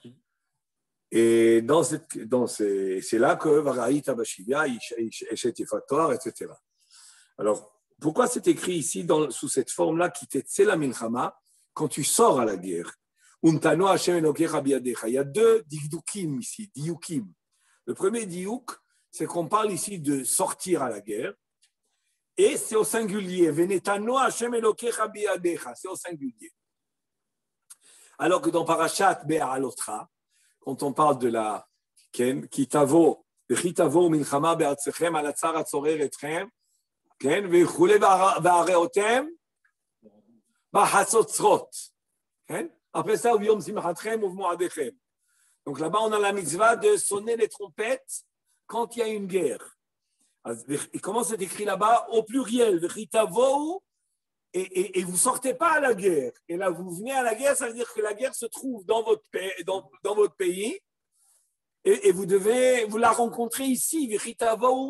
Speaker 1: Et dans cette, dans ces, c'est là que Varaïta Bashivia, Eshet Yefator, et cetera. Alors, pourquoi c'est écrit ici dans, sous cette forme-là, qui t'est la milchama, quand tu sors à la guerre? Untano Hashem Elokecha biadecha. Il y a deux diukim ici, diukim. Le premier diuk, c'est qu'on parle ici de sortir à la guerre. Et c'est au singulier. Venetano Hashem Elokecha biadecha. C'est au singulier. Alors que dans Parashat Be'alotra, quand on parle de la Ken, Kitavo, Vechitavo Milchama Be'atzechem Alatzar Atzorer Etchem, Ken, Vechule Ba'areotem, Ba'hatzotzrot. Ken, après ça, Yom Simchatchem Uvmoadechem. Donc là-bas, on a la mitzvah de sonner les trompettes quand il y a une guerre. Et comment c'est écrit là-bas? Au pluriel, et, et, et vous ne sortez pas à la guerre. Et là, vous venez à la guerre, ça veut dire que la guerre se trouve dans votre pays, dans, dans votre pays et, et vous devez vous la rencontrer ici. Si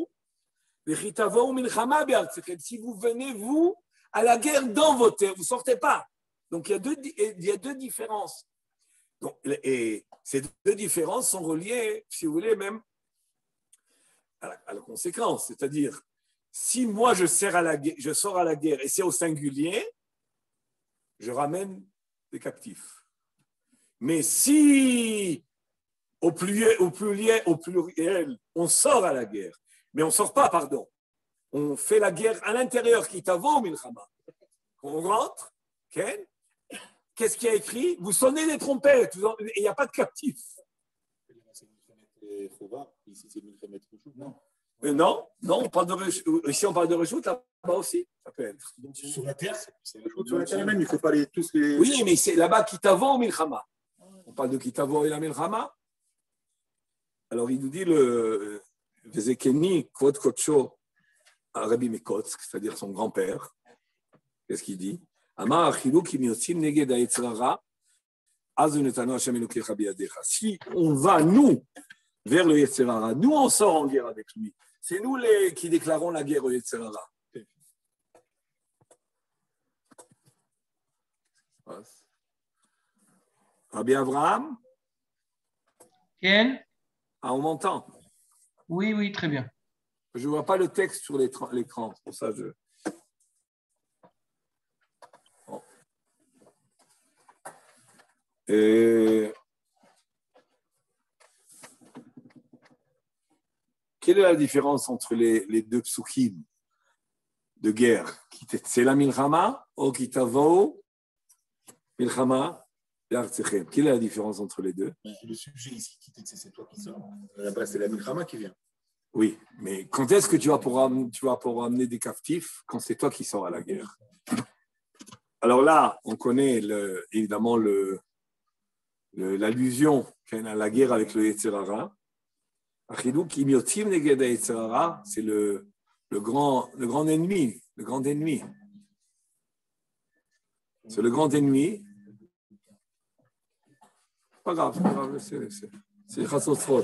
Speaker 1: vous venez, vous, à la guerre dans votre terre, vous ne sortez pas. Donc, il y a deux, il y a deux différences. Donc, et ces deux différences sont reliées, si vous voulez, même À la, à la conséquence, c'est-à-dire, si moi je, sers à la, je sors à la guerre et c'est au singulier, je ramène des captifs. Mais si au pluriel, au pluriel, au pluriel on sort à la guerre, mais on ne sort pas, pardon, on fait la guerre à l'intérieur, qui t'avoue, Milchama, on rentre, okay, qu'est-ce qu'il y a écrit? Vous sonnez les trompettes, et il n'y a pas de captifs. Ici, c'est non. Euh, non, non, on parle de ici on parle de rejoute, là-bas aussi, ça peut être.
Speaker 7: Sur la terre, c'est rejoute sur la terre même, il faut pas les tous les.
Speaker 1: Oui, mais c'est là-bas Kitavo ou Milchama. On parle de Kitavo et la Milchama. Alors il nous dit le Vezekeni Kvod Kotsho Rabbi Mekotsk, c'est-à-dire son grand-père. Qu'est-ce qu'il dit? Amar Achilou ki miotzim neged ha'etzrara, azu netanu Hashem Elokecha biadecha. Si on va nous vers le Yetzer Hara. Nous, on sort en guerre avec lui. C'est nous les, qui déclarons la guerre au Yetzer Hara. Rabbi Abraham?
Speaker 2: Ken?
Speaker 1: Ah, on m'entend?
Speaker 2: Oui, oui, très bien.
Speaker 1: Je ne vois pas le texte sur l'écran. C'est pour ça, je... Bon. Euh, quelle est la différence entre les, les deux psukim de guerre? C'est la milchama ou kitavo milchama d'artechem? Quelle est la différence entre les deux?
Speaker 7: Le sujet ici, c'est toi qui sors. Là-bas, c'est la milchama qui vient.
Speaker 1: Oui, mais quand est-ce que tu vas pouvoir, tu vas pouvoir amener des captifs? Quand c'est toi qui sors à la guerre. Alors là, on connaît le, évidemment le, le, l'allusion qu'il y a à la guerre avec le Yetzer Hara. C'est le, le, grand, le grand ennemi, le grand ennemi. C'est le grand ennemi. Pas grave, pas grave, c'est, c'est, c'est Chassosrot.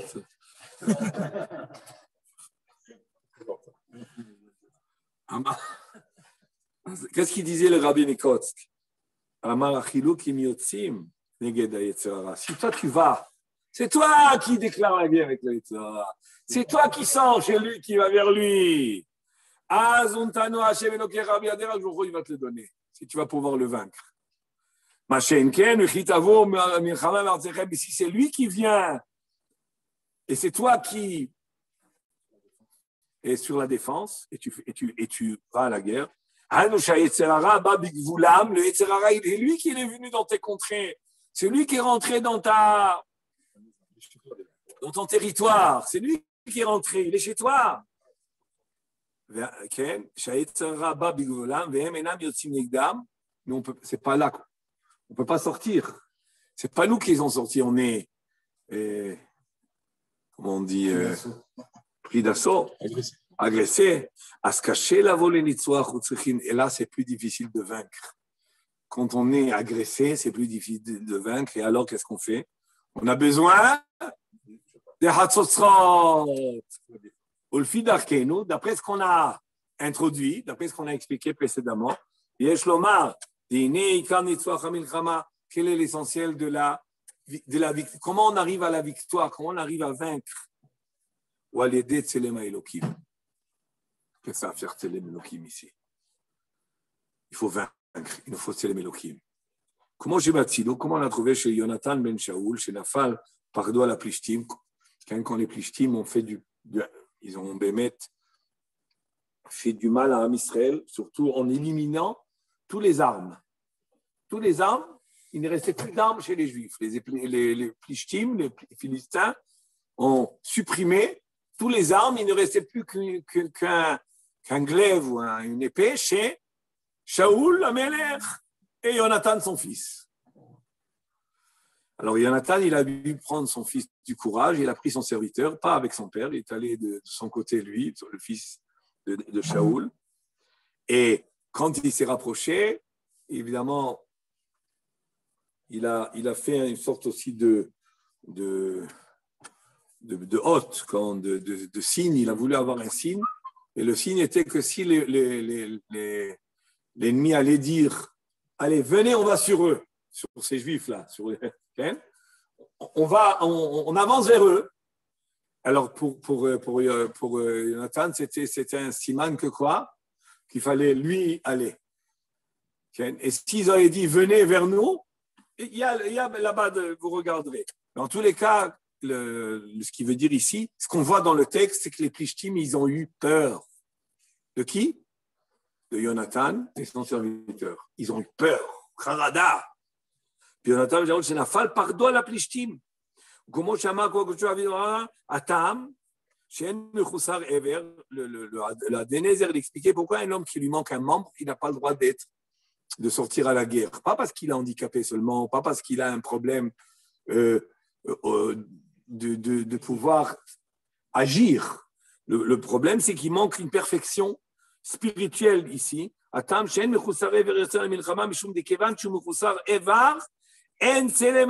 Speaker 1: Qu'est-ce qu'il disait le Rabbi Nikotsk? Si toi tu vas, c'est toi qui déclare la guerre avec le Yetzer Hara. C'est toi qui sors chez lui, qui va vers lui. Azuntano Hashem Eloke Rabbi Adera, il va te le donner, si tu vas pouvoir le vaincre. Si c'est lui qui vient, et c'est toi qui es sur la défense, et tu, et tu, et tu vas à la guerre, le Yetzer Hara, c'est lui qui est venu dans tes contrées. C'est lui qui est rentré dans, ta, dans ton territoire. C'est lui qui est rentré. Il est chez toi. Mais on peut, c'est pas là. On ne peut pas sortir. Ce n'est pas nous qui les ont sortis. On est, eh, comment on dit, euh, pris d'assaut, agressé. À se cacher la volée nitzouach. Et là, c'est plus difficile de vaincre. Quand on est agressé, c'est plus difficile de vaincre. Et alors, qu'est-ce qu'on fait? On a besoin des hatzotzrot. Ulfi d'arkenu, d'après ce qu'on a introduit, d'après ce qu'on a expliqué précédemment, yesh lomar, dine ikar nitzvach hamilchama, quel est l'essentiel de la, de la victoire? Comment on arrive à la victoire? Comment on arrive à vaincre? Ou à l'aider tselem elokim. Qu'est-ce que ça va faire tselem elokim ici? Il faut vaincre. Il nous faut tselem elokim. Comment j'ai bâti? Donc, comment on a trouvé chez Jonathan ben Shaoul, chez Nafal, pardo à la Plishtim, quand les Plishtim ont fait du, du ils ont bémet fait du mal à Am Israël, surtout en éliminant tous les armes. Tous les armes, il ne restait plus d'armes chez les Juifs. Les, les, les Plishtim, les Philistins, ont supprimé tous les armes. Il ne restait plus qu'un, qu'un, qu'un glaive ou un, une épée chez Shaoul, Amelech, et Jonathan, son fils. Alors, Jonathan, il a dû prendre son fils du courage, il a pris son serviteur, pas avec son père, il est allé de son côté, lui, le fils de, de Shaoul. Et quand il s'est rapproché, évidemment, il a, il a fait une sorte aussi de, de, de, de hôte, de, de, de signe, il a voulu avoir un signe, et le signe était que si les, les, les, les, l'ennemi allait dire, allez, venez, on va sur eux, sur ces juifs-là, sur les... Okay. On, va, on, on avance vers eux. Alors, pour, pour, pour, pour Jonathan, c'était, c'était un siman que quoi? Qu'il fallait lui aller. Okay. Et s'ils avaient dit, venez vers nous, il y a, il y a là-bas, de, vous regarderez. Dans tous les cas, le, ce qui veut dire ici, ce qu'on voit dans le texte, c'est que les Plishtim, ils ont eu peur. De qui? De Jonathan et son serviteur. Ils ont eu peur. Kharada. Puis Jonathan, c'est Nafal, pardon à la Plishtim. Comment Shama, quoi que tu as vu, Atam, Shen Mechoussar Ever, la Dénézer, il expliquait pourquoi un homme qui lui manque un membre, il n'a pas le droit d'être, de sortir à la guerre. Pas parce qu'il est handicapé seulement, pas parce qu'il a un problème euh, euh, de, de, de pouvoir agir. Le, le problème, c'est qu'il manque une perfection spirituelle ici. Atam, Shen Mechoussar Ever, Yasser Milchama, Mishum de Kevan, Shum Mechoussar Evar, un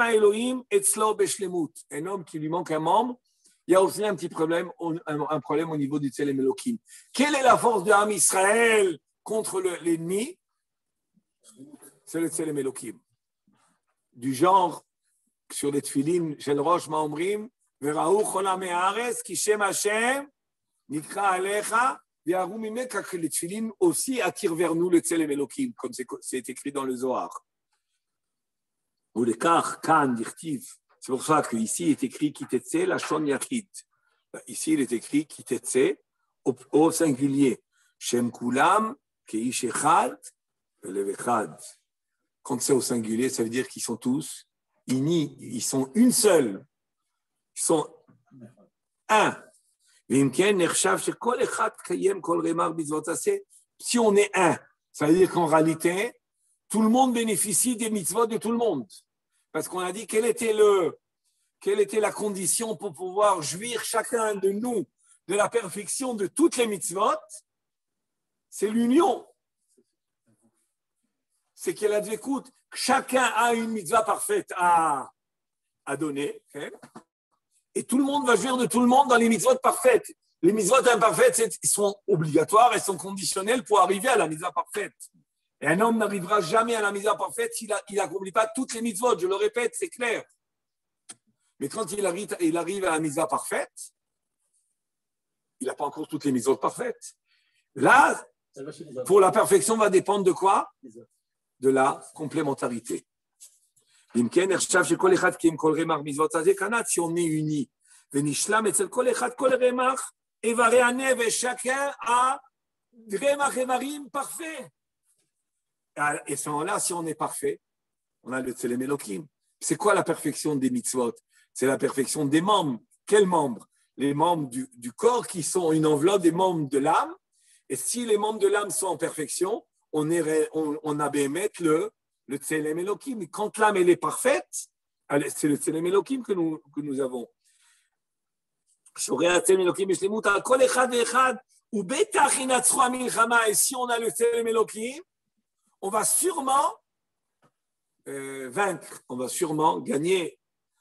Speaker 1: homme qui lui manque un membre, il y a aussi un petit problème, un problème au niveau du Tselem Elohim. Quelle est la force de Am Israël contre le, l'ennemi? C'est le Tselem Elohim. Du genre, sur les tefilines, Shel Rosh Maomrim, Verahu Cholam Haaretz, Ki Shem Hashem, Nikra Alecha, V'yaru Mimeka, que les tefilines aussi attirent vers nous le Tselem Elohim, comme c'est, c'est écrit dans le Zohar. ou les car, kan, dirtif. C'est pour ça qu'ici il est écrit kitetse, la shon yachid. Ici il est écrit kitetse au, au singulier. Shem kulam, keish echad, lev echad. Quand c'est au singulier, ça veut dire qu'ils sont tous unis, ils sont une seule. Ils sont un. Si on est un, ça veut dire qu'en réalité, tout le monde bénéficie des mitzvot de tout le monde. Parce qu'on a dit quelle était, le, quelle était la condition pour pouvoir jouir chacun de nous de la perfection de toutes les mitzvot. C'est l'union. C'est qu'elle a dit, écoute, chacun a une mitzvah parfaite à, à donner. Okay? Et tout le monde va jouir de tout le monde dans les mitzvot parfaites. Les mitzvot imparfaites sont obligatoires, elles sont conditionnelles pour arriver à la mitzvah parfaite. Et un homme n'arrivera jamais à la mitzvah parfaite s'il n'accomplit pas toutes les mitzvot. Je le répète, c'est clair. Mais quand il arrive, il arrive à la mitzvah parfaite, il n'a pas encore toutes les mitzvot parfaites. Là, pour la perfection, va dépendre de quoi? De la complémentarité. Si on est unis, et chacun a remach evarim parfait. Et ce moment-là, si on est parfait, on a le tselem Elokim. C'est quoi la perfection des mitzvot? C'est la perfection des membres. Quels membres? Les membres du, du corps qui sont une enveloppe des membres de l'âme. Et si les membres de l'âme sont en perfection, on, est, on, on a bémet le le Tselem Elokim. Mais quand l'âme elle est parfaite, c'est le Tselem Elokim que nous, que nous avons. Et si on a le Tselem Elokim, on va sûrement euh, vaincre, on va sûrement gagner.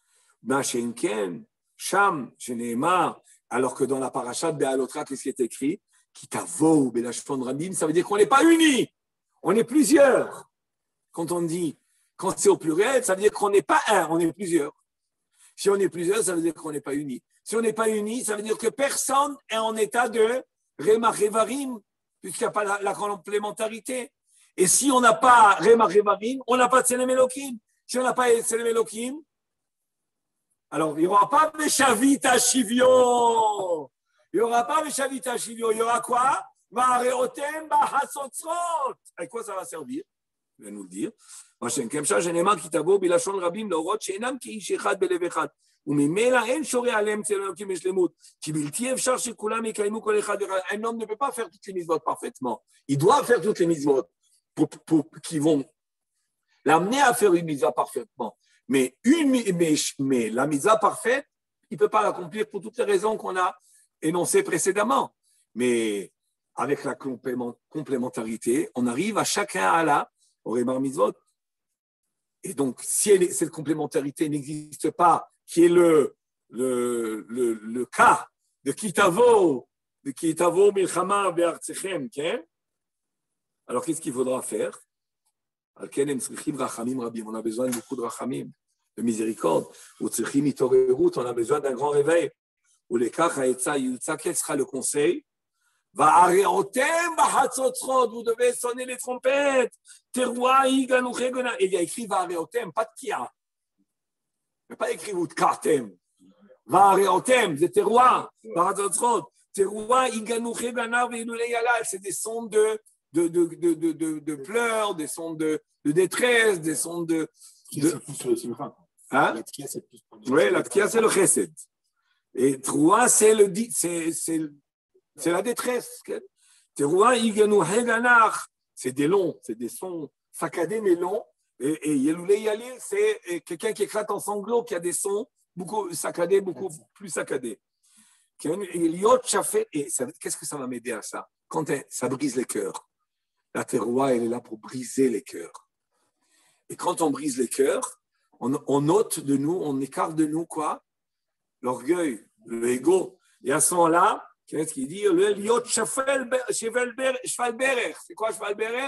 Speaker 1: Sham, Sheneemar, alors que dans la parashat Be'alotra, qu'est-ce qui est écrit? Kitavo, Belashon Rabim, ça veut dire qu'on n'est pas unis, on est plusieurs. Quand on dit, quand c'est au pluriel, ça veut dire qu'on n'est pas un, on est plusieurs. Si on est plusieurs, ça veut dire qu'on n'est pas unis. Si on n'est pas unis, ça veut dire que personne est en état de Remach Evarim, puisqu'il n'y a pas la, la complémentarité. Et si on n'a pas Remach Evarim, on n'a pas de Tselem Elokim. Si on n'a pas de Tselem Elokim, alors il n'y aura pas de Shavit Shivyo. Il n'y aura pas de Shavit Shivyo. Il y aura quoi? Va'areotem ba'hatzotzrot. À quoi ça va servir? Je vais nous le dire. Kemsha Sheneemar kitavo bilashon rabim laorot she'enam keish echad belev echad. וממילא אין שורה עליהם אצל אלוקים בשלמות, כי בלתי אפשר שכולם יקיימו כל אחד. Un homme ne peut pas faire toutes les mitzvot parfaitement. Il doit faire toutes les mitzvot pour, pour, qui vont l'amener à faire une mitzvah parfaitement. Mais, une, mais, mais la mitzvah parfaite, il ne peut pas l'accomplir pour toutes les raisons qu'on a énoncées précédemment. Mais avec la complémentarité, on arrive à chacun à la au Remar Mitzvot. Et donc, si elle, cette complémentarité n'existe pas, qui est le, le, le, le cas de Kitavo, de Kitavo Milchama Be'artechem, alors qu'est-ce qu'il faudra faire? On a besoin de beaucoup de rachamim, de miséricorde. On a besoin d'un grand réveil. Ou les cas, quel sera le conseil? Vous devez sonner les trompettes. Et il y a écrit Va'areotem, pas de kia. Il n'y a pas écrit Vutkartem. Va'areotem, c'est terroir. Va'atzotzrot. Terroir, Iganuche Ganav et Iluleyala. C'est des sons de, de, de, de, de, de, de pleurs, des sons de, de détresse, des sons de. de... Hein? Oui, la tkia, c'est le chesed. Et Terroir, c'est le. C'est, c'est, c'est la détresse. Terroir, Iganuche Ganav. C'est des longs, c'est des sons saccadés mais longs. Et, et Yeloulé Yalil, c'est quelqu'un qui éclate en sanglots, qui a des sons beaucoup saccadés, beaucoup plus saccadés. Et ça, qu'est-ce que ça va m'aider à ça? Quand ça brise les cœurs. La terroir, elle est là pour briser les cœurs. Et quand on brise les cœurs, on, on ôte de nous, on écarte de nous quoi? L'orgueil, le ego. Et à ce moment-là, qu'est-ce qu'il dit? Le liot chevalberer. C'est quoi chevalberer?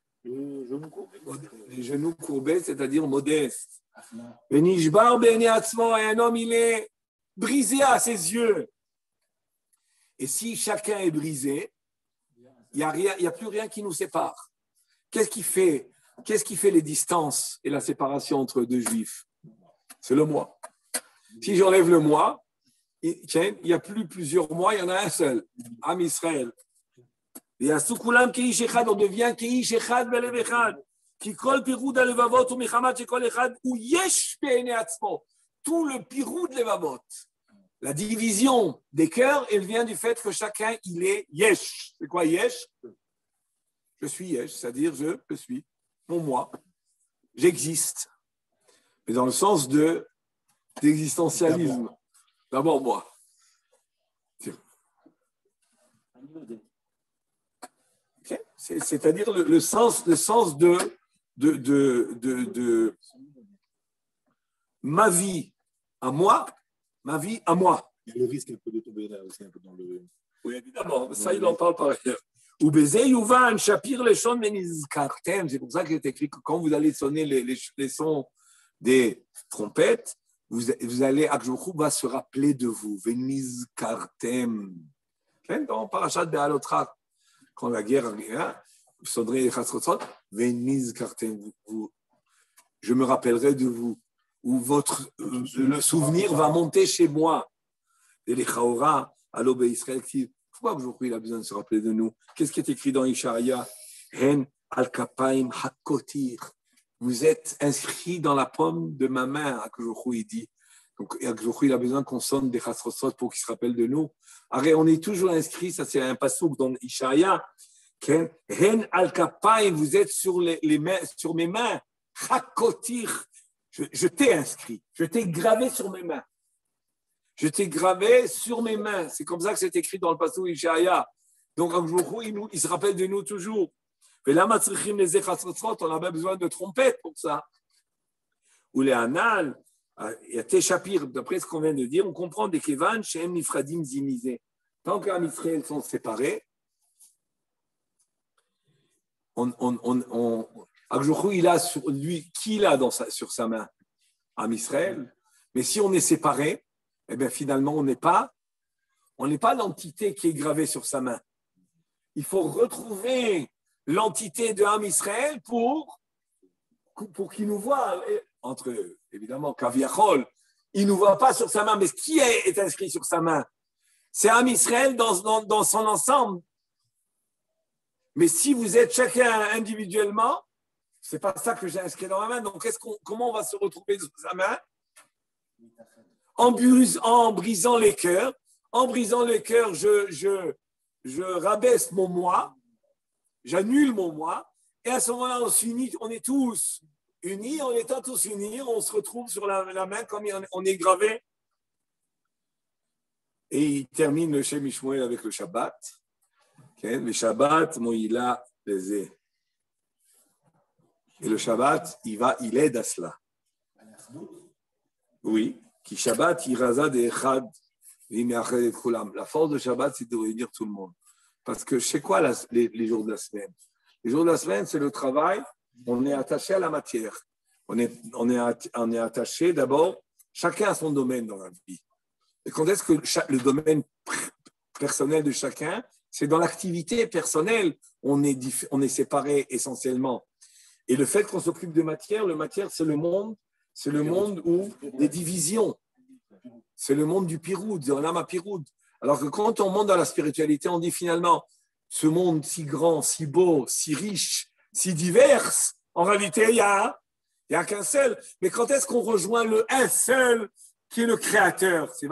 Speaker 1: Les genoux courbés, c'est-à-dire modestes. Et un homme, il est brisé à ses yeux. Et si chacun est brisé, il n'y a, a plus rien qui nous sépare. Qu'est-ce qui fait qu'est-ce qui fait les distances et la séparation entre deux juifs? C'est le moi. Si j'enlève le moi, il n'y a plus plusieurs mois, il y en a un seul, Am Israël. Et à Soukoulam, Keish Echad, on devient Keish Echad Belev Echad. Qui kol piroud alevavot ou michamad shekol echad ou yesh pe'ene atzmo. Tout le piroud levavot. La division des cœurs, elle vient du fait que chacun, il est yesh. C'est quoi yesh? Je suis yesh, c'est-à-dire je, je suis, mon moi. J'existe. Mais dans le sens de, d'existentialisme. D'abord moi. Okay. C'est, c'est-à-dire le, le, sens, le sens de, de, de, de, de ma vie à moi, ma vie à moi.
Speaker 7: Il y a le risque un peu de tomber là aussi, un peu dans le...
Speaker 1: Oui, évidemment, ça il en parle par ailleurs. Ou baiser Yuvan, Shapir les sons menizkartem. C'est pour ça qu'il est écrit que quand vous allez sonner les, les, les sons des trompettes, vous, vous allez, Akjouchou va se rappeler de vous. Venizkartem. Dans Parashat Be'alotra, quand la guerre arrive, vous sonnerez les chatzrotzot, Venizkartem. Je me rappellerai de vous. Ou votre, le souvenir va monter chez moi. Et les Chaora, à l'aube Israël, pourquoi aujourd'hui il a besoin de se rappeler de nous? Qu'est-ce qui est écrit dans Ishaïa? Hen al-kapaim hakotir. Vous êtes inscrits dans la paume de ma main, Akjouchou, il dit. Donc, Akjouchou, il a besoin qu'on sonne des chatzrotzot pour qu'il se rappelle de nous. Arrête, on est toujours inscrits, ça c'est un passouk dans Ishaïa. Hen al-kapaim, vous êtes sur, les, les mains, sur mes mains. Hakotir. Je, je t'ai inscrit, je t'ai gravé sur mes mains. Je t'ai gravé sur mes mains. C'est comme ça que c'est écrit dans le passage Ishaïa. Donc, il, nous, il se rappelle de nous toujours. Mais là, on a besoin de trompettes pour ça. Ou les annales, il y a Téchapir, d'après ce qu'on vient de dire, on comprend des Kevan, Shem Nifradim Zimizé. Tant qu'un Israël sont séparés, on. on, on, on Akjouchou, il a sur lui, qui il a dans sa, sur sa main? Am Israël. Mais si on est séparés, eh bien finalement, on n'est pas, on n'est pas l'entité qui est gravée sur sa main. Il faut retrouver l'entité de Am Israël pour, pour qu'il nous voit. Entre, évidemment, Kaviachol, il ne nous voit pas sur sa main, mais qui est, est inscrit sur sa main? C'est Am Israël dans, dans, dans son ensemble. Mais si vous êtes chacun individuellement, c'est pas ça que j'ai inscrit dans ma main. Donc, qu'est-ce qu'on, comment on va se retrouver sous sa main? En, brise, en brisant les cœurs. En brisant les cœurs, je, je, je rabaisse mon moi, j'annule mon moi, et à ce moment-là, on s'unit, on est tous unis. En étant tous unis, on se retrouve sur la, la main comme on est gravé. Et il termine le Shem Ishmael avec le Shabbat. Okay? Le Shabbat, Moïla, les Et le Shabbat, il, va, il aide à cela. Oui. Qui Shabbat, il raza des Echad, la force de Shabbat, c'est de réunir tout le monde. Parce que c'est quoi la, les, les jours de la semaine? Les jours de la semaine, c'est le travail. On est attaché à la matière. On est, on est, on est attaché d'abord, chacun a son domaine dans la vie. Et quand est-ce que chaque, le domaine personnel de chacun, c'est dans l'activité personnelle, on est, on est séparés essentiellement. Et le fait qu'on s'occupe de matière, le matière, c'est le monde, c'est le monde où des divisions. C'est le monde du piroud, de l'âme à piroud. Alors que quand on monte dans la spiritualité, on dit finalement, ce monde si grand, si beau, si riche, si divers, en réalité, il n'y a, il y a qu'un seul. Mais quand est-ce qu'on rejoint le un seul qui est le créateur? C'est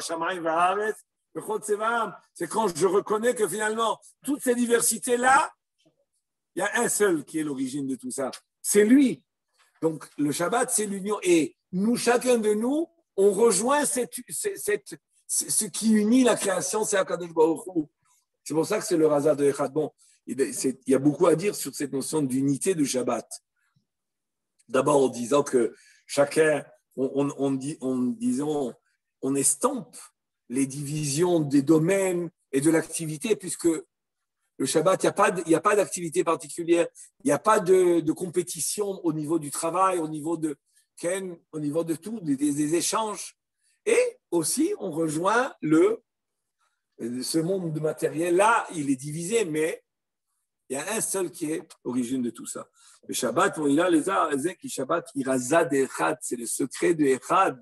Speaker 1: c'est quand je reconnais que finalement, toutes ces diversités-là, il y a un seul qui est l'origine de tout ça. C'est lui. Donc, le Shabbat, c'est l'union. Et nous, chacun de nous, on rejoint cette, cette, cette, ce qui unit la création, c'est Akadosh Baruch Hu. C'est pour ça que c'est le Raza de Echad. Bon, il y a beaucoup à dire sur cette notion d'unité de Shabbat. D'abord, en disant que chacun, on, on, on, dit, on, disons, on estompe les divisions des domaines et de l'activité, puisque le Shabbat, il n'y a pas d'activité particulière, il n'y a pas de, de compétition au niveau du travail, au niveau de, au niveau de tout, des, des échanges. Et aussi, on rejoint le, ce monde de matériel. Là, il est divisé, mais Il y a un seul qui est origine de tout ça. Le Shabbat, il a les arts, qui Shabbat, Irazad Echad, c'est le secret de Echad.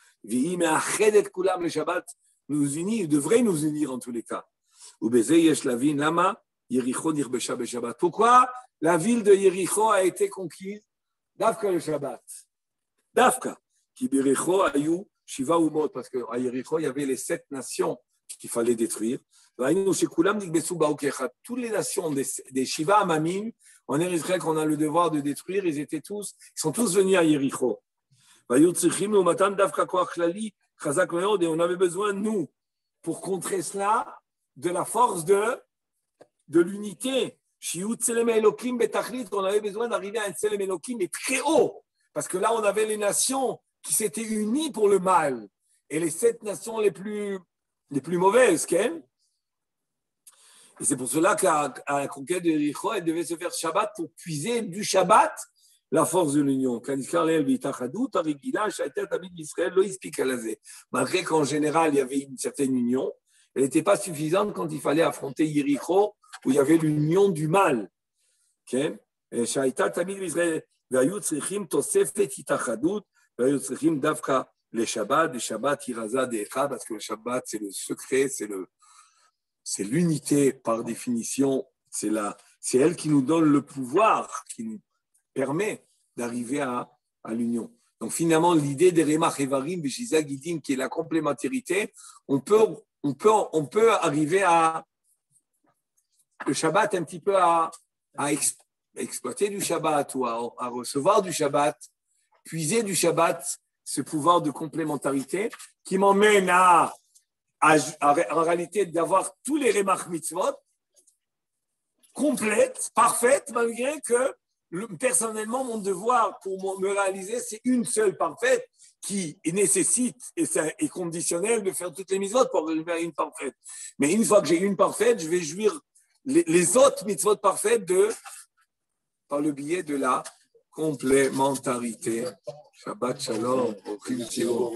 Speaker 1: Le Shabbat nous unit, il devrait nous unir en tous les cas. Pourquoi la ville de Yericho a été conquise? Dafka le Shabbat. Dafka. Parce qu'à Yericho, il y avait les sept nations qu'il fallait détruire. Toutes les nations des, des Shiva Amamim, en Israël qu'on a le devoir de détruire, ils étaient tous, ils sont tous venus à Yericho. Et on avait besoin, nous, pour contrer cela, de la force de, de l'unité. On avait besoin d'arriver à un Tselem Elokim, mais très haut. Parce que là, on avait les nations qui s'étaient unies pour le mal. Et les sept nations les plus, les plus mauvaises, qu'elles. Et c'est pour cela qu'à la conquête de Yericho, elle devait se faire Shabbat pour puiser du Shabbat la force de l'union. Malgré qu'en général, il y avait une certaine union, elle n'était pas suffisante quand il fallait affronter Yericho, où il y avait l'union du mal. Okay? Les Shabbat, les Shabbat, Iraza, Decha, parce que le Shabbat, c'est le secret, c'est, le, c'est l'unité par définition, c'est, la, c'est elle qui nous donne le pouvoir, qui nous permet d'arriver à, à l'union. Donc finalement, l'idée des Remach Evarim, Beshiza Gidim, qui est la complémentarité, on peut, on peut, on peut arriver à le Shabbat un petit peu à, à ex, exploiter du Shabbat ou à, à recevoir du Shabbat, puiser du Shabbat, ce pouvoir de complémentarité qui m'emmène à, à, à en réalité d'avoir tous les Remach Mitzvot complètes, parfaites, malgré que le, personnellement mon devoir pour me réaliser c'est une seule parfaite qui nécessite et c'est est conditionnel de faire toutes les mitzvot pour arriver à une parfaite. Mais une fois que j'ai une parfaite, je vais jouir les, les autres mitzvot parfaites de par le biais de la complémentarité. Shabbat Shalom.